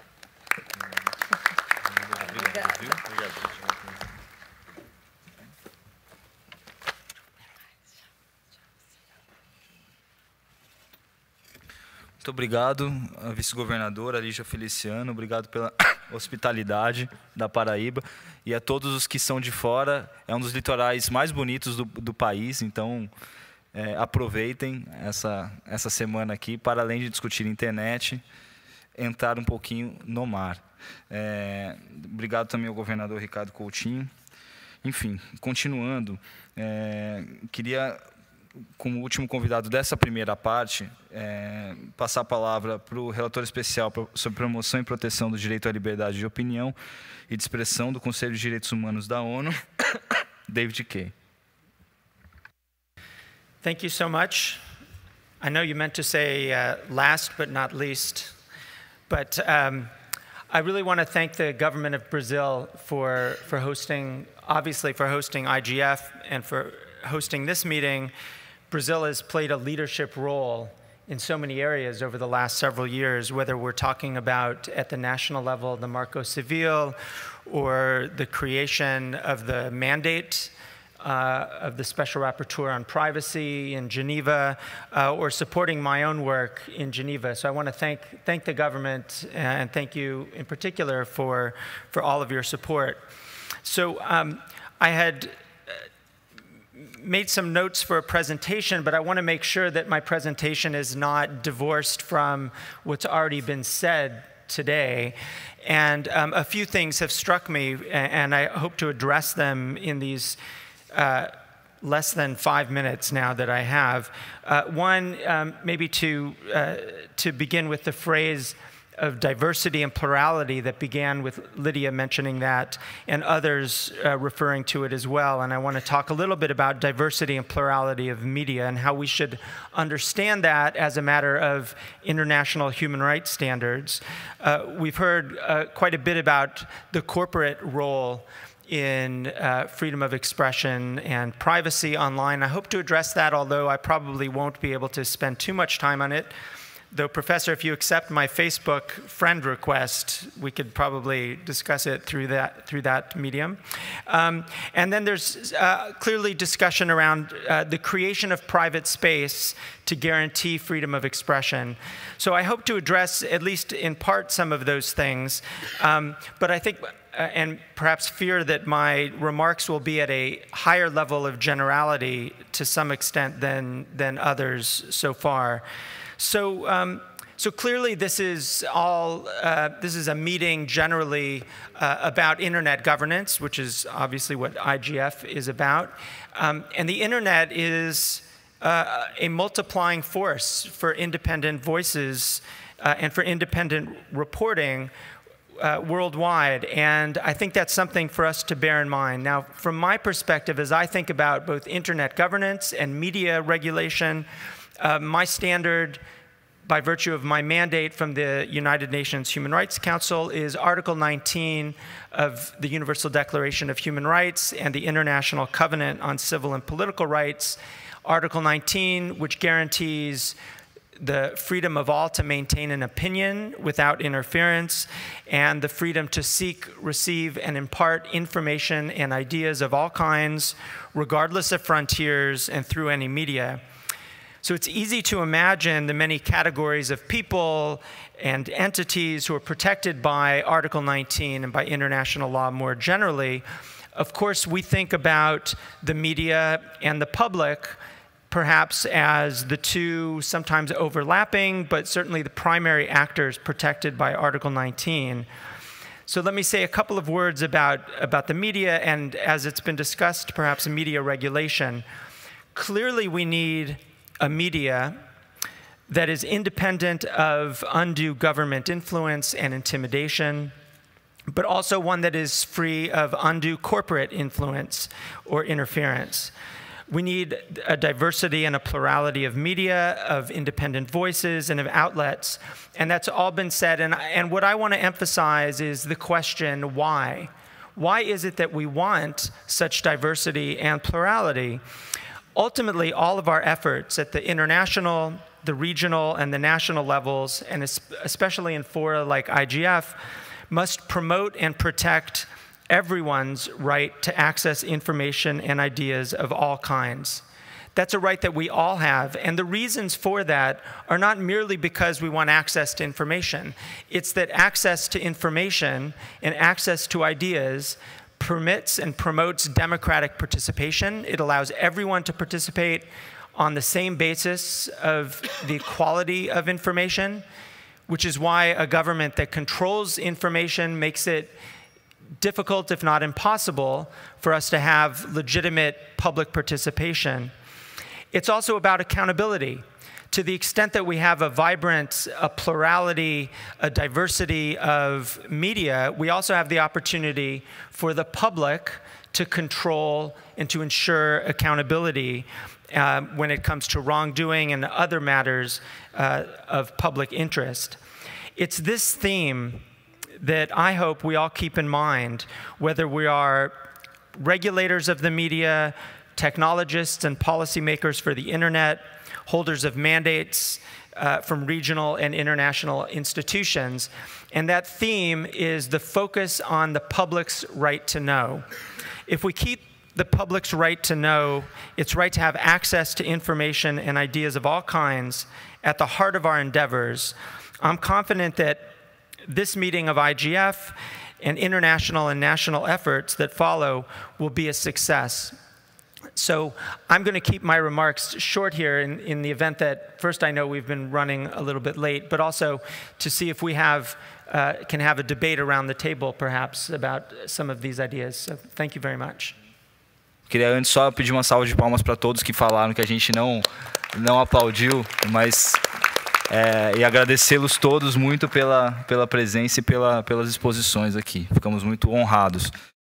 Muito obrigado, a vice-governadora Lígia Feliciano, obrigado pela hospitalidade da Paraíba e a todos os que são de fora. É um dos litorais mais bonitos do, do país, então é, aproveitem essa, essa semana aqui para, além de discutir internet, entrar um pouquinho no mar. É, obrigado também ao governador Ricardo Coutinho. Enfim, continuando, é, queria, como último convidado dessa primeira parte, é, passar a palavra para o relator especial sobre promoção e proteção do direito à liberdade de opinião e de expressão do Conselho de Direitos Humanos da ONU, David Kay. Thank you so much. I know you meant to say uh, last but not least, but um, I really want to thank the government of Brazil for, for hosting, obviously for hosting I G F and for hosting this meeting. Brazil has played a leadership role in so many areas over the last several years, whether we're talking about at the national level, the Marco Civil, or the creation of the mandate uh, of the Special Rapporteur on Privacy in Geneva, uh, or supporting my own work in Geneva. So I want to thank, thank the government and thank you in particular for, for all of your support. So um, I had made some notes for a presentation, but I want to make sure that my presentation is not divorced from what's already been said today. And um, a few things have struck me, and I hope to address them in these uh, less than five minutes now that I have. Uh, one, um, maybe to, uh, to begin with the phrase of diversity and plurality that began with Lydia mentioning that and others uh, referring to it as well. And I want to talk a little bit about diversity and plurality of media and how we should understand that as a matter of international human rights standards. Uh, we've heard uh, quite a bit about the corporate role in uh, freedom of expression and privacy online. I hope to address that, although I probably won't be able to spend too much time on it. Though, Professor, if you accept my Facebook friend request, we could probably discuss it through that, through that medium. Um, and then there's uh, clearly discussion around uh, the creation of private space to guarantee freedom of expression. So I hope to address, at least in part, some of those things. Um, but I think, uh, and perhaps fear that my remarks will be at a higher level of generality to some extent than, than others so far. So, um, so clearly this is all, uh, this is a meeting generally uh, about internet governance, which is obviously what I G F is about. Um, and the internet is uh, a multiplying force for independent voices uh, and for independent reporting uh, worldwide. And I think that's something for us to bear in mind. Now, from my perspective, as I think about both internet governance and media regulation, Uh, my standard, by virtue of my mandate from the United Nations Human Rights Council, is Article nineteen of the Universal Declaration of Human Rights and the International Covenant on Civil and Political Rights. Article nineteen, which guarantees the freedom of all to maintain an opinion without interference, and the freedom to seek, receive, and impart information and ideas of all kinds, regardless of frontiers and through any media. So it's easy to imagine the many categories of people and entities who are protected by Article nineteen and by international law more generally. Of course, we think about the media and the public perhaps as the two sometimes overlapping, but certainly the primary actors protected by Article nineteen. So let me say a couple of words about, about the media and, as it's been discussed, perhaps media regulation. Clearly, we need a media that is independent of undue government influence and intimidation, but also one that is free of undue corporate influence or interference. We need a diversity and a plurality of media, of independent voices, and of outlets. And that's all been said. And, and what I want to emphasize is the question, why? Why is it that we want such diversity and plurality? Ultimately, all of our efforts at the international, the regional, and the national levels, and especially in fora like I G F, must promote and protect everyone's right to access information and ideas of all kinds. That's a right that we all have, and the reasons for that are not merely because we want access to information. It's that access to information and access to ideas permits and promotes democratic participation. It allows everyone to participate on the same basis of the quality of information, which is why a government that controls information makes it difficult, if not impossible, for us to have legitimate public participation. It's also about accountability. To the extent that we have a vibrant, a plurality, a diversity of media, we also have the opportunity for the public to control and to ensure accountability uh, when it comes to wrongdoing and other matters uh, of public interest. It's this theme that I hope we all keep in mind, whether we are regulators of the media, technologists and policymakers for the internet, holders of mandates uh, from regional and international institutions. And that theme is the focus on the public's right to know. If we keep the public's right to know, its right to have access to information and ideas of all kinds at the heart of our endeavors, I'm confident that this meeting of I G F and international and national efforts that follow will be a success. So I'm going to keep my remarks short here in, in the event that, first, I know we've been running a little bit late, but also to see if we have, uh, can have a debate around the table, perhaps, about some of these ideas. So thank you very much. Queria antes só pedir uma salva de palmas para todos que falaram, que a gente não, não aplaudiu, mas é, e agradecê-los todos muito pela, pela presença e pela, pelas exposições aqui. Ficamos muito honrados.